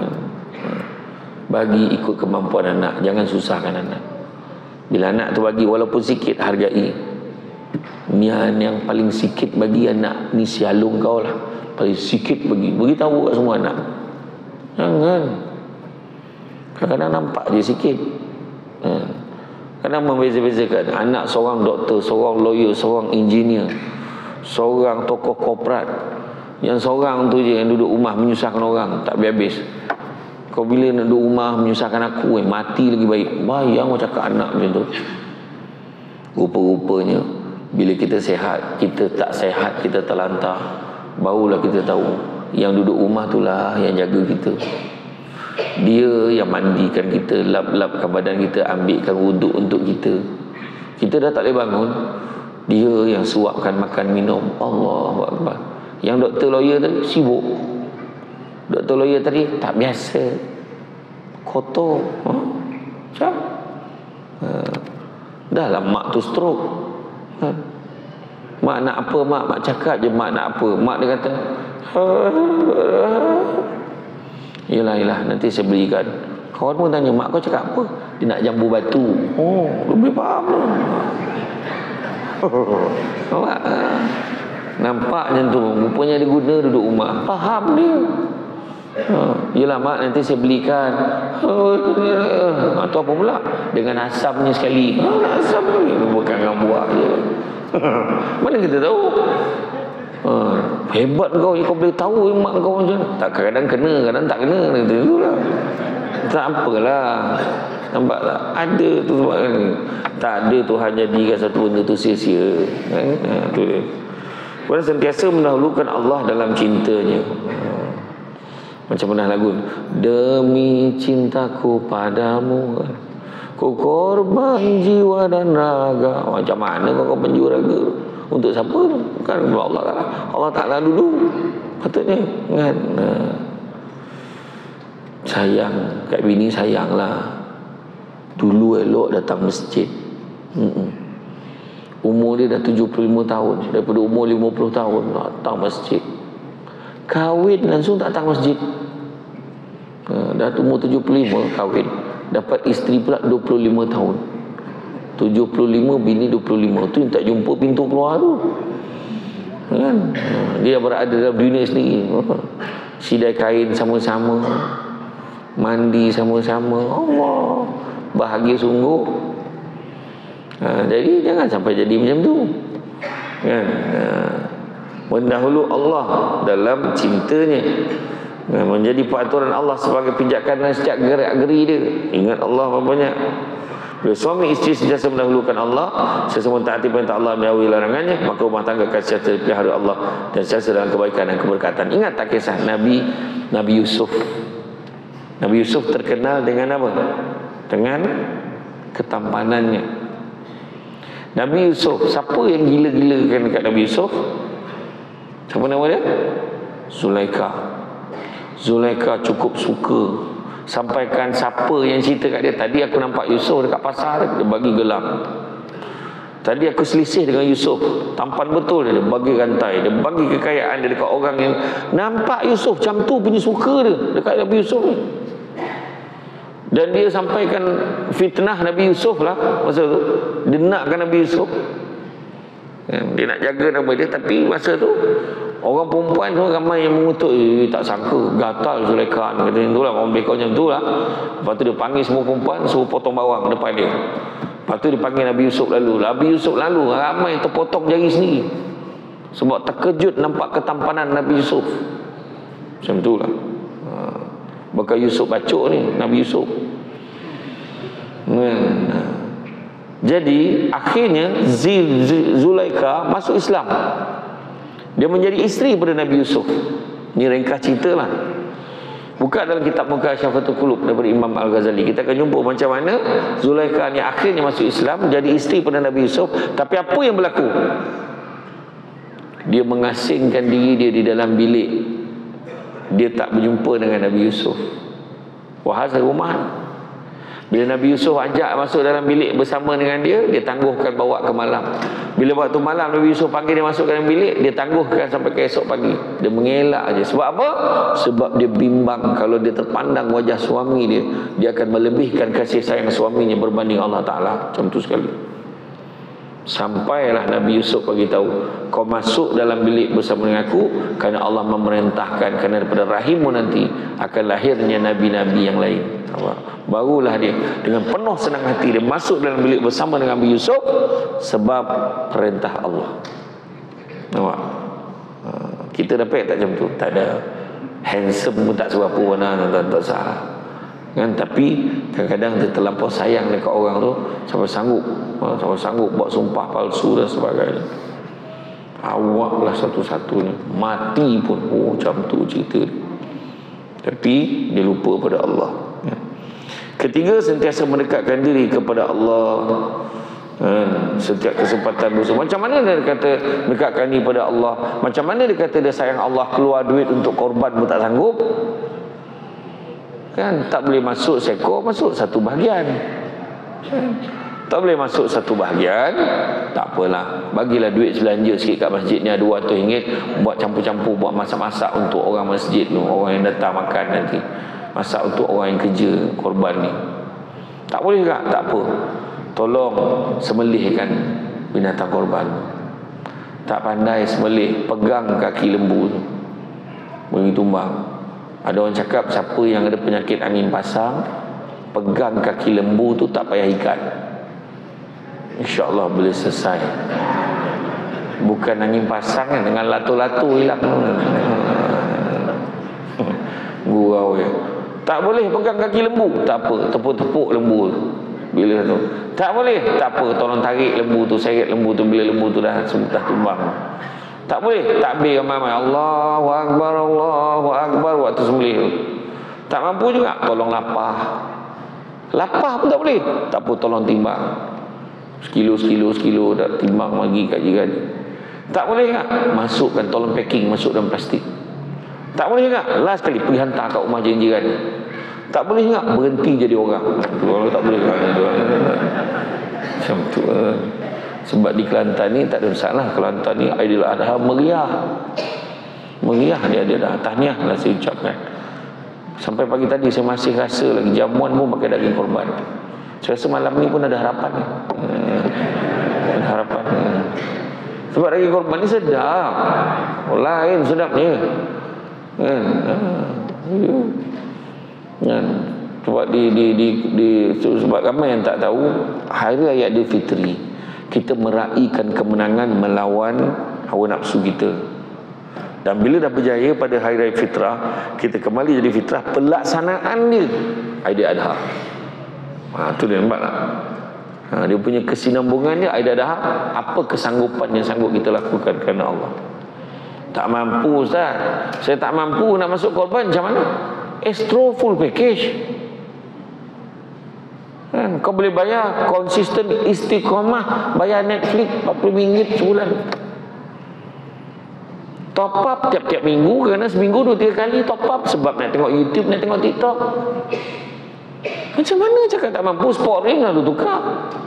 Bagi ikut kemampuan anak, jangan susahkan anak. Bila anak tu bagi walaupun sikit, hargai. Nian yang paling sikit bagi anak ni sialung kau lah, paling sikit bagi. Beritahu kat semua anak. Jangan. Kadang-kadang nampak je sikit. Kadang membeza-bezakan anak seorang doktor, seorang lawyer, seorang engineer, seorang tokoh korporat. Yang seorang tu je yang duduk rumah menyusahkan orang, tak habis-habis. Kau bila nak duduk rumah menyusahkan aku, mati lagi baik. Bayang macam cakap anak macam tu. Rupa-rupanya bila kita sehat, kita tak sehat, kita terlantar, barulah kita tahu yang duduk rumah itulah yang jaga kita. Dia yang mandikan kita, lap-lapkan badan kita, ambilkan wuduk untuk kita. Kita dah tak boleh bangun, dia yang suapkan makan minum. Allahu Akbar. Yang doktor lawyer tadi sibuk. Doktor lawyer tadi tak biasa, kotor. Macam dah lah mak tu stroke. mak nak apa mak? Mak cakap je mak nak apa. Mak dia kata, yelah, nanti saya belikan. Kawan pun tanya, mak kau cakap apa? Dia nak jambu batu. Oh, dia boleh faham tu. Nampak macam tu. Rupanya dia guna duduk rumah. Faham dia. Yelah mak, nanti saya belikan. Atau apa pula? Dengan asamnya sekali. Asam ni bukan dengan buah je. Mana kita tahu? Hebat kau boleh tahu mak kau macam mana. Tak, kadang kena, kadang tak kena. Itulah. Tak apalah. Nampak tak? Ada tu sebab kan. Tak ada Tuhan jadikan satu benda tu sia-sia. Tu dia. Orang sentiasa mendahulukan Allah dalam cintanya. Macam mana lagu, demi cintaku padamu, ku korban jiwa dan raga. Macam mana kau korban jiwa raga? Untuk siapa tu? Bukan untuk Allah Ta'ala. Allah Ta'ala dulu patutnya kan. Sayang kat bini, sayanglah. Dulu elok datang masjid. Umur dia dah 75 tahun. Daripada umur 50 tahun datang masjid. Kahwin langsung tak datang masjid. Dah umur 75 kahwin. Dapat isteri pula 25 tahun. 75 bini 25. Tu yang tak jumpa pintu keluar tu. Kan? Dia berada dalam dunia sendiri. Sidai kain sama-sama. Mandi sama-sama. Allah, bahagia sungguh. Jadi jangan sampai jadi macam tu. Kan? Mendahulu Allah dalam cintanya. Menjadi peraturan Allah sebagai pijakan dan setiap gerak-geri dia. Ingat Allah apa banyak. Bila suami isteri sentiasa mendahulukan Allah, sesama taati perintah Allah, menjauhi larangannya, maka rumah tangga akan sentiasa dipelihara Allah dan sentiasa dalam kebaikan dan keberkatan. Ingat tak kisah Nabi Yusuf? Nabi Yusuf terkenal dengan apa? Dengan ketampanannya. Nabi Yusuf, siapa yang gila-gilakan dekat Nabi Yusuf? Siapa nama dia? Zulaikha. Zulaikha cukup suka. Sampaikan siapa yang cerita kat dia, tadi aku nampak Yusuf dekat pasar, dia bagi gelang. Tadi aku selisih dengan Yusuf, tampan betul dia bagi rantai, dia bagi kekayaan dia dekat orang yang nampak Yusuf macam tu punya suka dia dekat Nabi Yusuf ni. Dan dia sampaikan fitnah Nabi Yusuf lah masa tu. Dia nakkan Nabi Yusuf, dia nak jaga nama dia. Tapi masa tu orang perempuan tu ramai yang mengutuk, tak sangka gatal Zulaikha ni, kata tu lah, orang belakang macam tu lah. Lepas tu dia panggil semua perempuan, suruh potong bawang depan dia. Lepas tu dia panggil Nabi Yusuf lalu. Nabi Yusuf lalu, ramai yang terpotong jari sendiri sebab terkejut nampak ketampanan Nabi Yusuf. Macam tu lah. Bukan Yusuf bacuk ni, Nabi Yusuf. Jadi akhirnya Zulaikha masuk Islam. Dia menjadi isteri pada Nabi Yusuf. Ini ringkas cerita lah. Buka dalam kitab Mukasyafatul Qulub daripada Imam Al-Ghazali. Kita akan jumpa macam mana Zulaikha ni akhirnya masuk Islam, jadi isteri pada Nabi Yusuf. Tapi apa yang berlaku? Dia mengasingkan diri dia di dalam bilik. Dia tak berjumpa dengan Nabi Yusuf. Wahai rumah. Bila Nabi Yusuf ajak masuk dalam bilik bersama dengan dia, dia tangguhkan bawa ke malam. Bila waktu malam Nabi Yusuf panggil dia masuk dalam bilik, dia tangguhkan sampai ke esok pagi. Dia mengelak aja. Sebab apa? Sebab dia bimbang kalau dia terpandang wajah suami dia, dia akan melebihkan kasih sayang suaminya berbanding Allah Ta'ala. Macam tu sekali. Sampailah Nabi Yusuf bagi tahu, kau masuk dalam bilik bersama dengan aku kerana Allah memerintahkan, kerana daripada rahimmu nanti akan lahirnya nabi-nabi yang lain. Barulah dia dengan penuh senang hati dia masuk dalam bilik bersama dengan Nabi Yusuf sebab perintah Allah. Nampak? Kita dapat tak macam tu? Tak ada. Handsome pun tak sebab apa, tak salah kan. Tapi kadang-kadang dia terlampau sayang dekat orang tu sampai sanggup buat sumpah palsu dan sebagainya. Awaklah satu-satunya, mati pun macam tu cerita dia. Tapi dia lupa pada Allah. Ketiga, sentiasa mendekatkan diri kepada Allah. Setiap kesempatan berusaha. Macam mana dia kata mendekatkan diri kepada Allah? Macam mana dia kata dia sayang Allah, keluar duit untuk korban pun tak sanggup? Kan tak boleh masuk seekor, masuk satu bahagian. Tak boleh masuk satu bahagian, tak apalah. Bagilah duit belanja sikit kat masjid ni, ada RM200, buat campur-campur, buat masak-masak untuk orang masjid tu, orang yang datang makan nanti. Masak untuk orang yang kerja korban ni. Tak boleh tak? Tak apa. Tolong sembelihkan binatang korban. Tak pandai sembelih, pegang kaki lembu tu, bagi tumbang. Ada orang cakap siapa yang ada penyakit angin pasang, pegang kaki lembu tu tak payah ikat, InsyaAllah boleh selesai. Bukan angin pasang kan, dengan latu-latu hilang. Gurau ya. Tak boleh pegang kaki lembu, tak apa, tepuk-tepuk lembu tu. Bila tu tak boleh, tak apa, tolong tarik lembu tu, seret lembu tu bila lembu tu dah tumbang. Tak boleh takbir ramai-ramai, Allahu Akbar, Allahu Akbar waktu sembelih tu. Tak mampu juga, tolong lapah. Lapah pun tak boleh. Tak apa, tolong timbang. Sekilo dah timbang bagi kat jiran. Tak boleh tak? Masukkan, tolong packing, masuk dalam plastik. Tak boleh tak? Last kali pergi hantar kat rumah jiran. Tak boleh tak? Berhenti jadi orang. Kalau tak boleh tak? Macam tu. Sebab di Kelantan ni tak ada masalah. Kelantan ni Aidiladha meriah. Meriah dia dah. Tahniah lah saya ucapkan. Sampai pagi tadi saya masih rasa lagi jamuan pun pakai daging korban. Saya rasa malam ni pun ada harapan. Ada harapan. Sebab daging korban ni sedap. Lain sedapnya. Sebab sebab ramai yang tak tahu, hari raya Aidilfitri kita meraihkan kemenangan melawan hawa nafsu kita. Dan bila dah berjaya pada hari raya fitrah, kita kembali jadi fitrah, pelaksanaan dia Aidil Adha. Tu dia nampak tak? Dia punya kesinambungan dia Aidil Adha. Apa kesanggupan yang sanggup kita lakukan kerana Allah? Tak mampu Ustaz, saya tak mampu nak masuk korban, macam mana? Astro full package. Kau boleh bayar konsisten istiqamah, bayar Netflix RM40 sebulan. Top up tiap-tiap minggu, kerana seminggu 2-3 kali top up sebab nak tengok YouTube, nak tengok TikTok. Macam mana cakap tak mampu? Sport ring lalu tukar.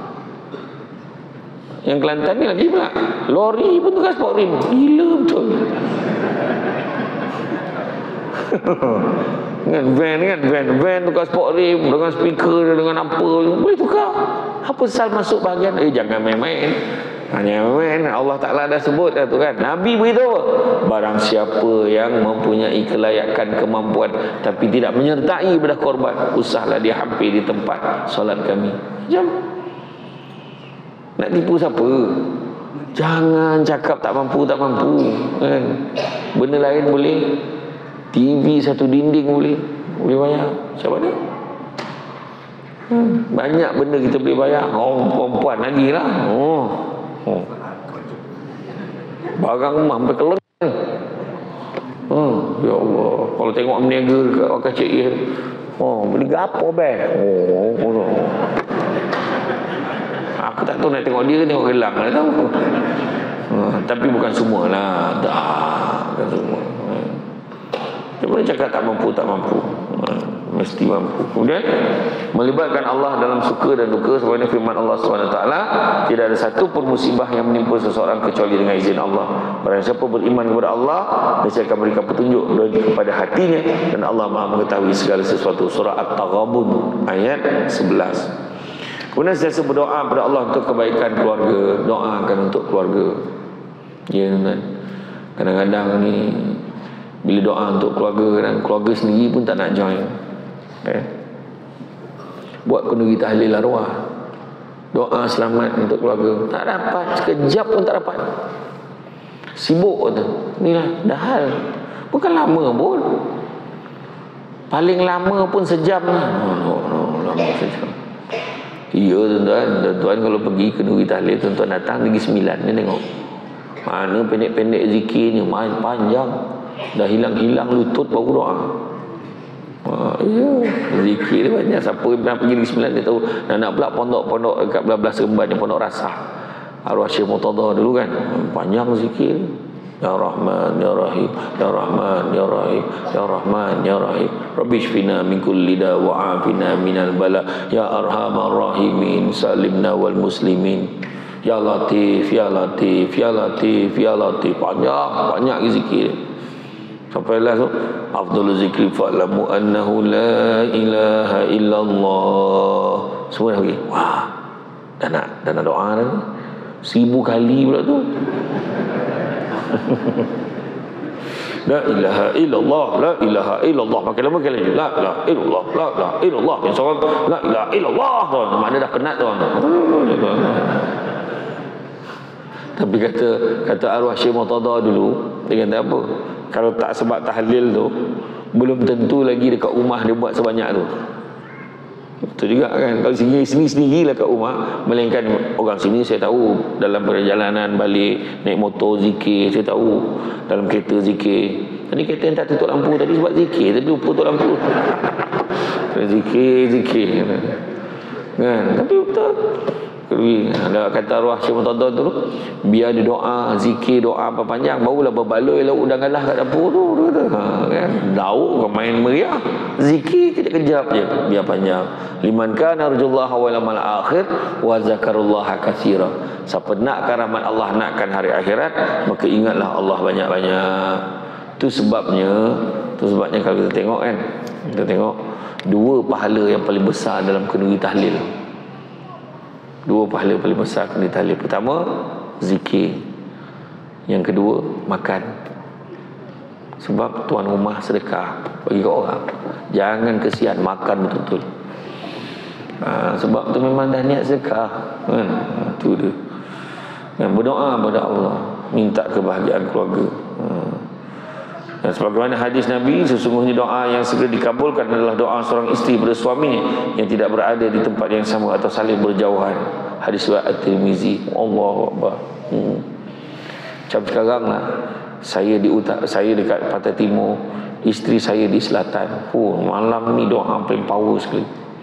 Yang Kelantan ni lagi pula, lori pun tukar sport ring. Gila betul. Dengan van tukar sport rim, dengan speaker, dengan apa, boleh tukar. Apa sal masuk bahagian? Jangan main-main. Hanya main. Allah Ta'ala dah sebut tu kan. Nabi beritahu, barang siapa yang mempunyai kelayakan, kemampuan tapi tidak menyertai ibadah korban, usahlah dia hampir di tempat solat kami. Jom. Nak tipu siapa? Jangan cakap tak mampu kan. Benda lain boleh. TV satu dinding boleh bayar. Macam mana? Banyak benda kita boleh bayar. Perempuan lagi lah. Barang rumah sampai keleng. Ya Allah, kalau tengok meniaga dekat Wakaf Cik Ian, beli gapo aku tak tahu nak tengok dia ke tengok gelang lah tahu. Tapi bukan semua lah. Bukan semua. Dia boleh cakap tak mampu, mesti mampu. Kemudian melibatkan Allah dalam suka dan duka, sebagaimana firman Allah SWT, tidak ada satu pun musibah yang menimpa seseorang kecuali dengan izin Allah. Barang siapa beriman kepada Allah, dia akan berikan petunjuk kepada hatinya, dan Allah Maha mengetahui segala sesuatu. Surah At-Taghabun ayat 11. Kemudian saya berdoa kepada Allah untuk kebaikan keluarga. Doakan untuk keluarga. Ya tuan. Kadang-kadang ni bila doa untuk keluarga, dan keluarga sendiri pun tak nak join. Buat kenduri tahlil arwah, doa selamat untuk keluarga, tak dapat. Sekejap pun tak dapat. Sibuk tu. Inilah dah hal. Bukan lama pun. Paling lama pun sejam lah. Lama sejam. Ya tuan-tuan, kalau pergi kenduri tahlil, tuan-tuan datang lagi 9 ni tengok. Mana pendek-pendek zikirnya, panjang. Dah hilang-hilang lutut baru doa. Zikir dia banyak. Siapa yang pernah pergi lagi 9 dia tahu. Nak pula pondok-pondok dekat belah-belah Seremban, pondok Rasah, arwah Syekh Murtadah dulu kan, panjang zikir. Ya Rahman Ya Rahim, Ya Rahman Ya Rahim, Ya Rahman Ya Rahim. Rabbi shfina min kulli da wa afina minal bala. Ya Arhamar Rahimin, salimna wal muslimin. Ya Latif, Ya Latif, Ya Latif, Ya Latif. Banyak zikir. Sampai last tu, afdalul zikri fa'lamu annahu la ilaha illallah. Semua dah pergi. Wah, dah nak doa dah. 1000 kali pula tu. La ilaha illallah, la ilaha illallah. Makin lama makin lagi. La ilaha illallah, la ilaha illallah. Yang seorang la ilaha illallah tu, makna dah penat tu. Tapi kata arwah Syekh Murtada dulu, dia kata apa? Kalau tak sebab tahlil tu, belum tentu lagi dekat rumah dia buat sebanyak tu. Betul juga kan. Kalau sendiri-sendirilah kat rumah, melainkan orang sini saya tahu dalam perjalanan balik naik motor zikir, saya tahu dalam kereta zikir. Tadi kereta yang tak tutup lampu tadi sebab zikir, tadi lupa tutup lampu. Zikir kan. Tapi betul. Ada kata arwah Syekh Murtada tu, biar dia doa, zikir, doa apa panjang, barulah berbaloi lauk udang galah kat dapur tu. Kan? Lauk kau main meriah, zikir kejap-kejap je, biar panjang. Liman kana arjullaha wal yawmal akhir wa zakarullaha katsira. Siapa nakkan rahmat Allah, nakkan hari akhirat, maka ingatlah Allah banyak-banyak. Itu sebabnya kalau kita tengok kan, kita tengok dua pahala yang paling besar dalam kenduri tahlil. Dua pahala paling besar kena tahlil. Pertama, zikir. Yang kedua, makan. Sebab tuan rumah sedekah bagi ke orang. Jangan kesian, makan betul-betul. Sebab tu memang dah niat sedekah kan? Itu dia. Yang berdoa kepada Allah, minta kebahagiaan keluarga. Dan sebagaimana hadis Nabi, sesungguhnya doa yang segera dikabulkan adalah doa seorang isteri pada suaminya yang tidak berada di tempat yang sama atau saling berjauhan. Hadis riwayat At-Tirmizi. Allahu Akbar. Macam sekarang lah, saya dekat Pantai Timur, isteri saya di selatan. Malam ni doa paling power sekali.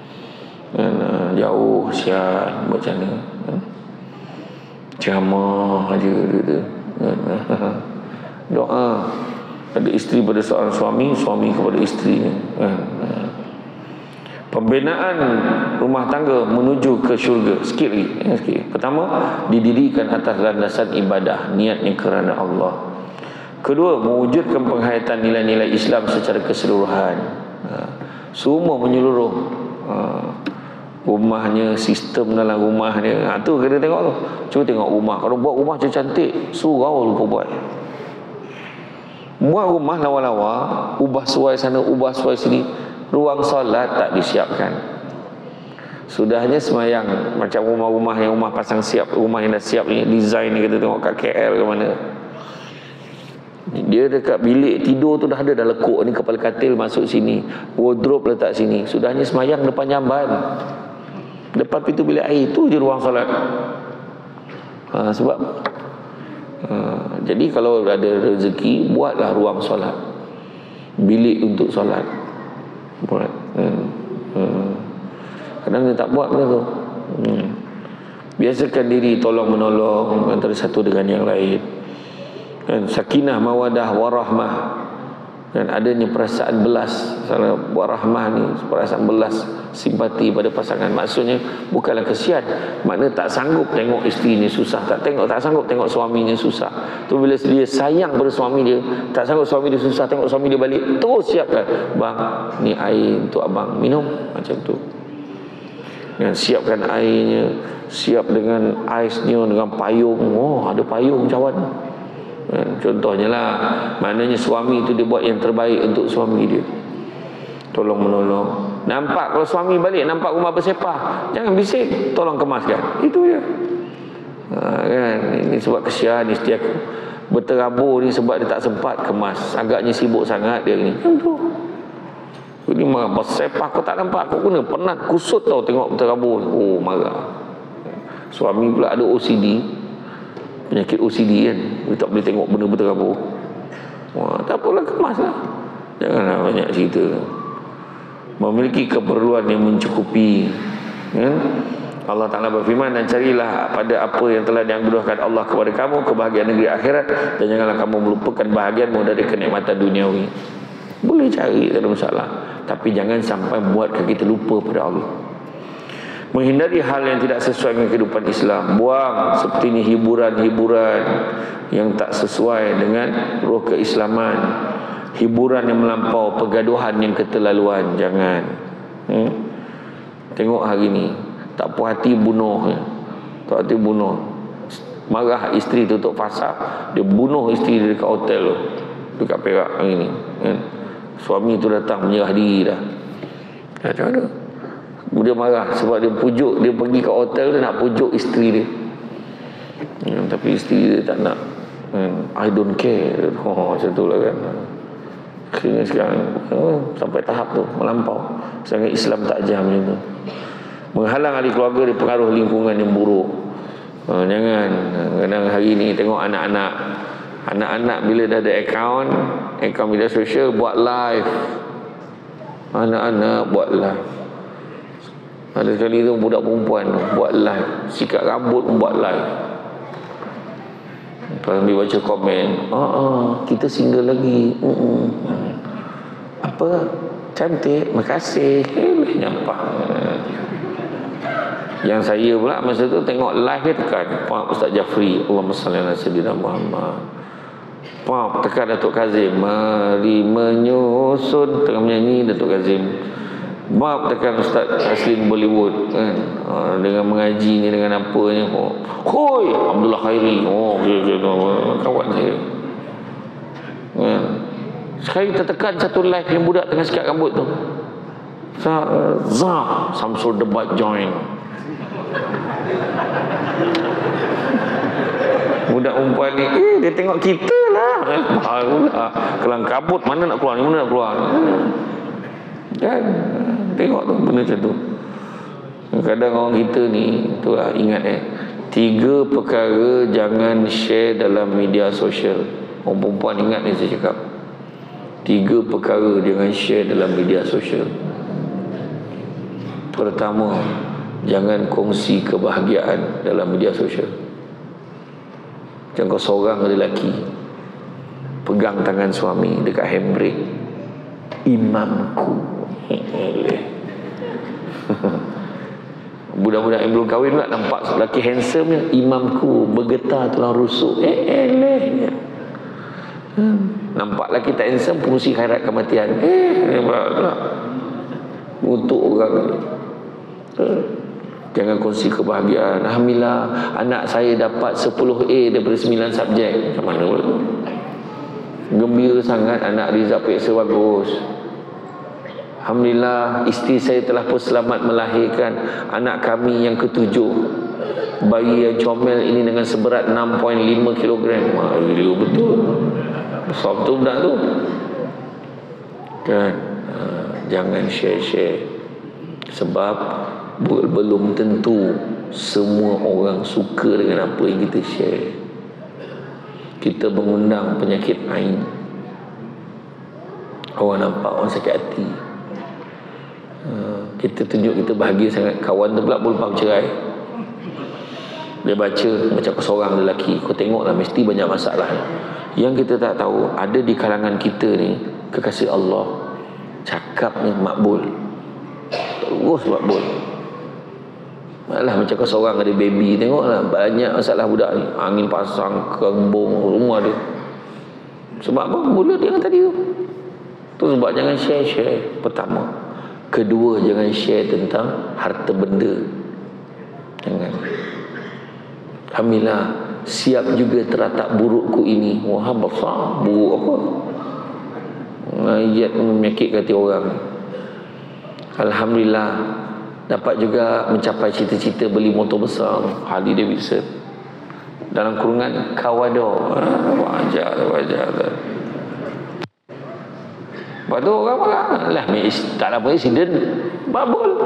Jauh sian macam mana, ceramah aja dia. Doa ada isteri pada seorang suami, suami kepada isterinya. Pembinaan rumah tangga menuju ke syurga. Sikit lagi. Pertama, didirikan atas landasan ibadah, niatnya kerana Allah. Kedua, mewujudkan penghayatan nilai-nilai Islam secara keseluruhan. Semua menyeluruh. Rumahnya, sistem dalam rumahnya. Tu kena tengok tu. Cuba tengok rumah. Kalau buat rumah cantik, surau lupa buat. Buat rumah lawa-lawa, ubah suai sana, ubah suai sini. Ruang solat tak disiapkan. Sudahnya semayang macam rumah-rumah yang rumah pasang siap, rumah yang dah siap ni, design ni kita tengok kat KL ke mana. Dia dekat bilik tidur tu dah ada dah lekuk ni, kepala katil masuk sini, wardrobe letak sini. Sudahnya semayang depan jamban, depan pintu bilik air, tu je ruang solat. Sebab jadi kalau ada rezeki, buatlah ruang solat, bilik untuk solat. Buat. Kadang dia tak buat benda tu. Biasakan diri tolong menolong antara satu dengan yang lain. Sakinah, mawadah, warahmah. Dan adanya perasaan belas. Warahmah ni perasaan belas, simpati pada pasangan. Maksudnya bukanlah kesian, maknanya tak sanggup tengok isteri ni susah, tak sanggup tengok suaminya susah. Tu bila dia sayang pada suami dia, tak sanggup suami dia susah, tengok suami dia balik, terus siapkan, bang, ni air untuk abang minum, macam tu. Dan siapkan airnya, siap dengan aisnya, dengan payung. Ada payung cawan. Contohnya lah, maknanya suami itu dia buat yang terbaik untuk suami dia. Tolong menolong. Nampak kalau suami balik, nampak rumah bersepah, jangan bising, tolong kemaskan. Itu je. Kan? Ini sebab kesian isteri aku berterabur ni, sebab dia tak sempat kemas. Agaknya sibuk sangat dia ni. Ini marah, bersepah kau tak nampak, kau kena penat kusut tau tengok berterabur. Marah. Suami pula ada OCD, penyakit OCD kan, dia tak boleh tengok benda berterabur. Tak apalah, kemaslah. Janganlah banyak cerita. Memiliki keperluan yang mencukupi, kan? Allah Ta'ala berfirman, dan carilah pada apa yang telah dianugerahkan Allah kepada kamu kebahagiaan negeri akhirat, dan janganlah kamu melupakan bahagianmu dari kenikmatan duniawi. Boleh cari, tak ada masalah, tapi jangan sampai buatkan kita lupa pada Allah. Menghindari hal yang tidak sesuai dengan kehidupan Islam. Buang seperti ini hiburan-hiburan yang tak sesuai dengan roh keislaman, hiburan yang melampau, pergaduhan yang keterlaluan. Jangan. Tengok hari ni, tak puas hati bunuh. Tak hati bunuh. Marah isteri tutup pasar, dia bunuh isteri dia dekat hotel tu, dekat Perak hari ni. Suami tu datang menyerah diri dah. Macam mana? Dia marah sebab dia pujuk, dia pergi ke hotel, dia nak pujuk isteri dia. Tapi isteri dia tak nak. I don't care. Macam tu lah kan. Sekarang sampai tahap tu melampau. Sangat Islam tak jam macam tu. Menghalang ahli keluarga dari pengaruh lingkungan yang buruk. Jangan. Kadang hari ni tengok anak-anak bila dah ada akaun media sosial, buat live. Anak-anak buat live. Ada sekali tu budak perempuan buat live, sikat rambut pun buat live. Lepas dia baca komen, kita single lagi. Apa? Cantik, makasih. Nyampah. Yang saya pula masa tu tengok live dia tekan Pak Ustaz Jafri, Allahumma salli ala sayyidina Muhammad. Pak tekan Datuk Kazim, mari menyusun, tengah menyanyi Datuk Kazim. Pak tekan Ustaz Aslin Bollywood kan, dengan mengaji ni, dengan apa ni. Hoi Abdullah Khairi, kawan saya kan. Sekali tertekan satu live yang budak tengah sikat rambut tu, Samsul Debat join. Budak perempuan ni, dia tengok kita lah. Barulah kelang kabut, mana nak keluar ni, mana nak keluar kan. Tengok tu benda macam tu. Kadang orang kita ni, itulah ingat 3 perkara jangan share dalam media sosial. Orang perempuan ingat ni saya cakap, 3 perkara jangan share dalam media sosial. Pertama, jangan kongsi kebahagiaan dalam media sosial. Jangan kau seorang lelaki pegang tangan suami dekat handbrake, imamku. Budak-budak yang belum kahwin pula nampak lelaki handsome ni, imamku, bergetar tulang rusuk. Nampak lelaki tak handsome, pengusi khairat kematian. Untuk orang. Jangan kongsi kebahagiaan. Alhamdulillah anak saya dapat 10A daripada 9 subjek. Macam mana pula? Gembira sangat, anak Rizal periksa bagus. Alhamdulillah isteri saya telah pun selamat melahirkan anak kami yang ke-7. Bayi yang comel ini dengan seberat 6.5 kg. Betul. Besar betul budak tu kan. Jangan share-share, sebab belum tentu semua orang suka dengan apa yang kita share. Kita mengundang penyakit ain. Orang nampak, orang sakit hati. Kita tunjuk kita bahagia sangat, kawan tu pula pun lepas bercerai. Dia baca macam kau seorang lelaki, kau tengoklah mesti banyak masalah. Yang kita tak tahu, ada di kalangan kita ni kekasih Allah, cakapnya makbul, terus makbul. Malah macam kau seorang ada baby, tengoklah banyak masalah budak ni, angin pasang, kembung, rumah dia. Sebab apa? Mulut dia tadi tu. Tu sebab jangan share-share. Pertama. Kedua, jangan share tentang harta benda. Jangan. Alhamdulillah, siap juga teratak burukku ini. Wah, besar. Buruk apa? Ayat menyakitkan hati orang. Alhamdulillah, dapat juga mencapai cita-cita beli motor besar, Harley Davidson, dalam kurungan Kawado. Wajar. Lepas tu orang marah lah, tak ada apa insiden, babul.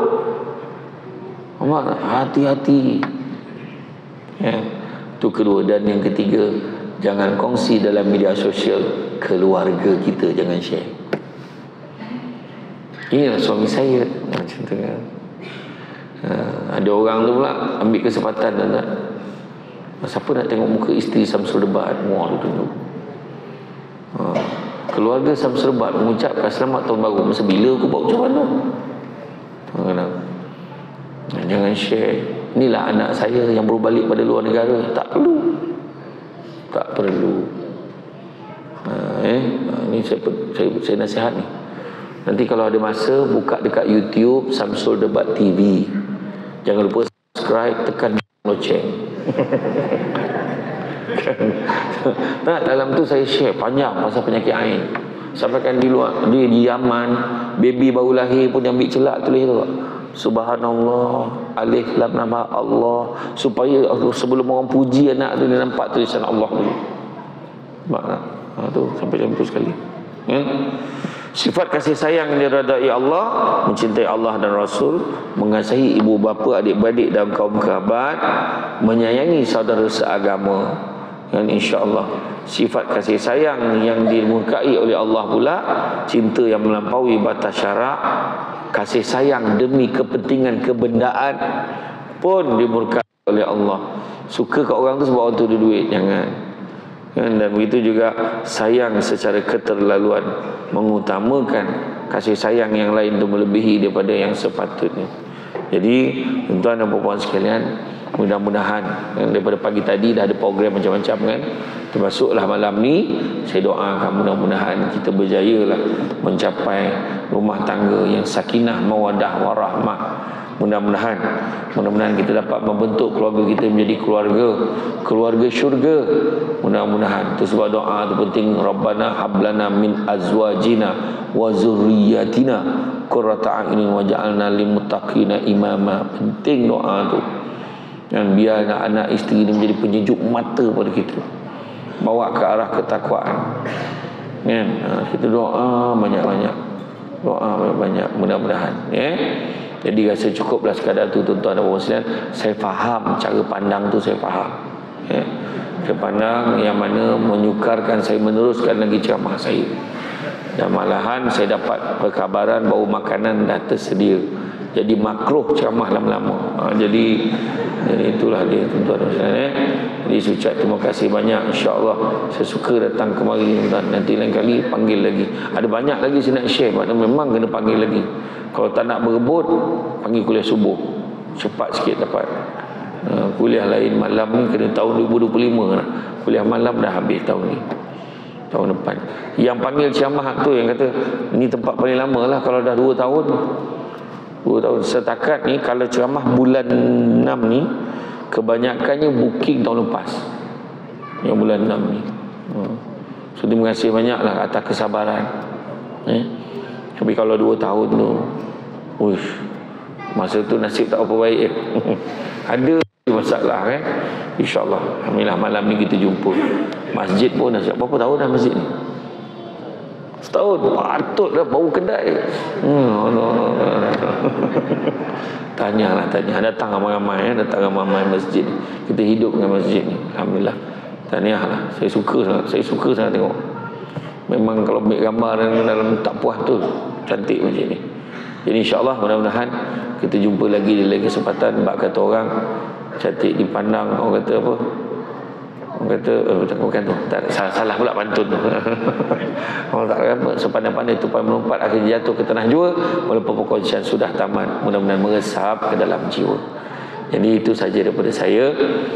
Hati-hati ya. Itu kedua. Dan yang ketiga, jangan kongsi dalam media sosial keluarga kita, jangan share. Inilah suami saya macam tu kan. Ada orang tu pula ambil kesempatan tuan-tuan. Siapa nak tengok muka isteri Samsul Debat? Wah, dia tunjuk. Keluarga Samsul Debat mengucapkan selamat tahun baru. Masa bila aku buat ucapan tu? Jangan share. Inilah anak saya yang baru balik pada luar negara. Tak perlu. Tak perlu. Ini saya nasihat ni. Nanti kalau ada masa, buka dekat YouTube Samsul Debat TV. Jangan lupa subscribe, tekan loceng. Nah, dalam tu saya share panjang pasal penyakit ain. Sampaikan di luar, di Yaman, baby baru lahir pun ambil celak tulis tu. Subhanallah, alif lam nama Allah, supaya sebelum orang puji anak tu dia nampak tulisan Allah dulu. Tu sampai macam tu sekali. Sifat kasih sayang yang diredai Allah, mencintai Allah dan Rasul, mengasihi ibu bapa, adik-beradik dan kaum kerabat, menyayangi saudara seagama. Dan insya-Allah sifat kasih sayang yang dimurkai oleh Allah pula, cinta yang melampaui batas syarak, kasih sayang demi kepentingan kebendaan pun dimurkai oleh Allah. Suka kat orang tu sebab orang tu ada duit, jangan. Dan begitu juga sayang secara keterlaluan, mengutamakan kasih sayang yang lain itu melebihi daripada yang sepatutnya. Jadi tuan-tuan dan puan-puan sekalian, mudah-mudahan daripada pagi tadi dah ada program macam-macam kan, termasuklah malam ni saya doakan mudah-mudahan kita berjayalah mencapai rumah tangga yang sakinah, mawaddah, warahmah. Mudah-mudahan kita dapat membentuk keluarga kita menjadi keluarga syurga. Mudah-mudahan. Itu sebab doa itu penting. Rabbana hablana min azwajina wa zurriyatina qurrata a'yunin waj'alna lil muttaqina imama. Penting doa tu. Dan biar anak-anak isteri ini menjadi penyejuk mata pada kita, bawa ke arah ketakwaan. Kan? Kita doa banyak-banyak. Mudah-mudahan. Jadi rasa cukuplah sekadar tu tuan-tuan dan puan-puan sekalian. Saya faham cara pandang tu, saya faham. Saya pandang yang mana menyukarkan saya meneruskan lagi ceramah saya. Dan malahan saya dapat perkabaran bahawa makanan dah tersedia. Jadi makruh ceramah lama-lama. Jadi itulah dia tuan-tuan dan sekalian. Jadi saya ucap terima kasih banyak. InsyaAllah saya suka datang kemari tuan. Nanti lain kali panggil lagi. Ada banyak lagi saya nak share. Memang kena panggil lagi. Kalau tak nak berebut, panggil kuliah subuh. Cepat sikit dapat. Kuliah lain malam ni kena tahun 2025 lah. Kuliah malam dah habis tahun ni, tahun depan. Yang panggil ceramah tu yang kata ni tempat paling lama lah. Kalau dah 2 tahun, 2 tahun setakat ni. Kalau ceramah bulan 6 ni, kebanyakannya booking tahun lepas, yang bulan 6 ni. So terima kasih banyak lah atas kesabaran. Tapi kalau 2 tahun tu, masa tu nasib tak apa baik. Ada masalah kan. InsyaAllah, alhamdulillah malam ni kita jumpa. Masjid pun dah siap. Berapa tahun dah masjid ni? Setahun. Patut dah bau kedai. Tanyalah, tanya. Datang ramai-ramai, datang ramai-ramai masjid ni. Kita hidup dengan masjid ni, alhamdulillah. Tahniahlah. Saya suka sangat tengok. Memang kalau ambil gambar dalam tak puas tu, cantik macam ni. Jadi insyaAllah mudah-mudahan kita jumpa lagi di lain kesempatan. Bak kata orang cantik dipandang, orang kata apa? Orang kata bukan tu. Tak, salah pula pantun tu. Orang tak apa, sepandai-pandai tupai melompat akhirnya jatuh ke tanah jua, walaupun perkongsian sudah tamat. Mudah-mudahan meresap ke dalam jiwa. Jadi itu saja daripada saya.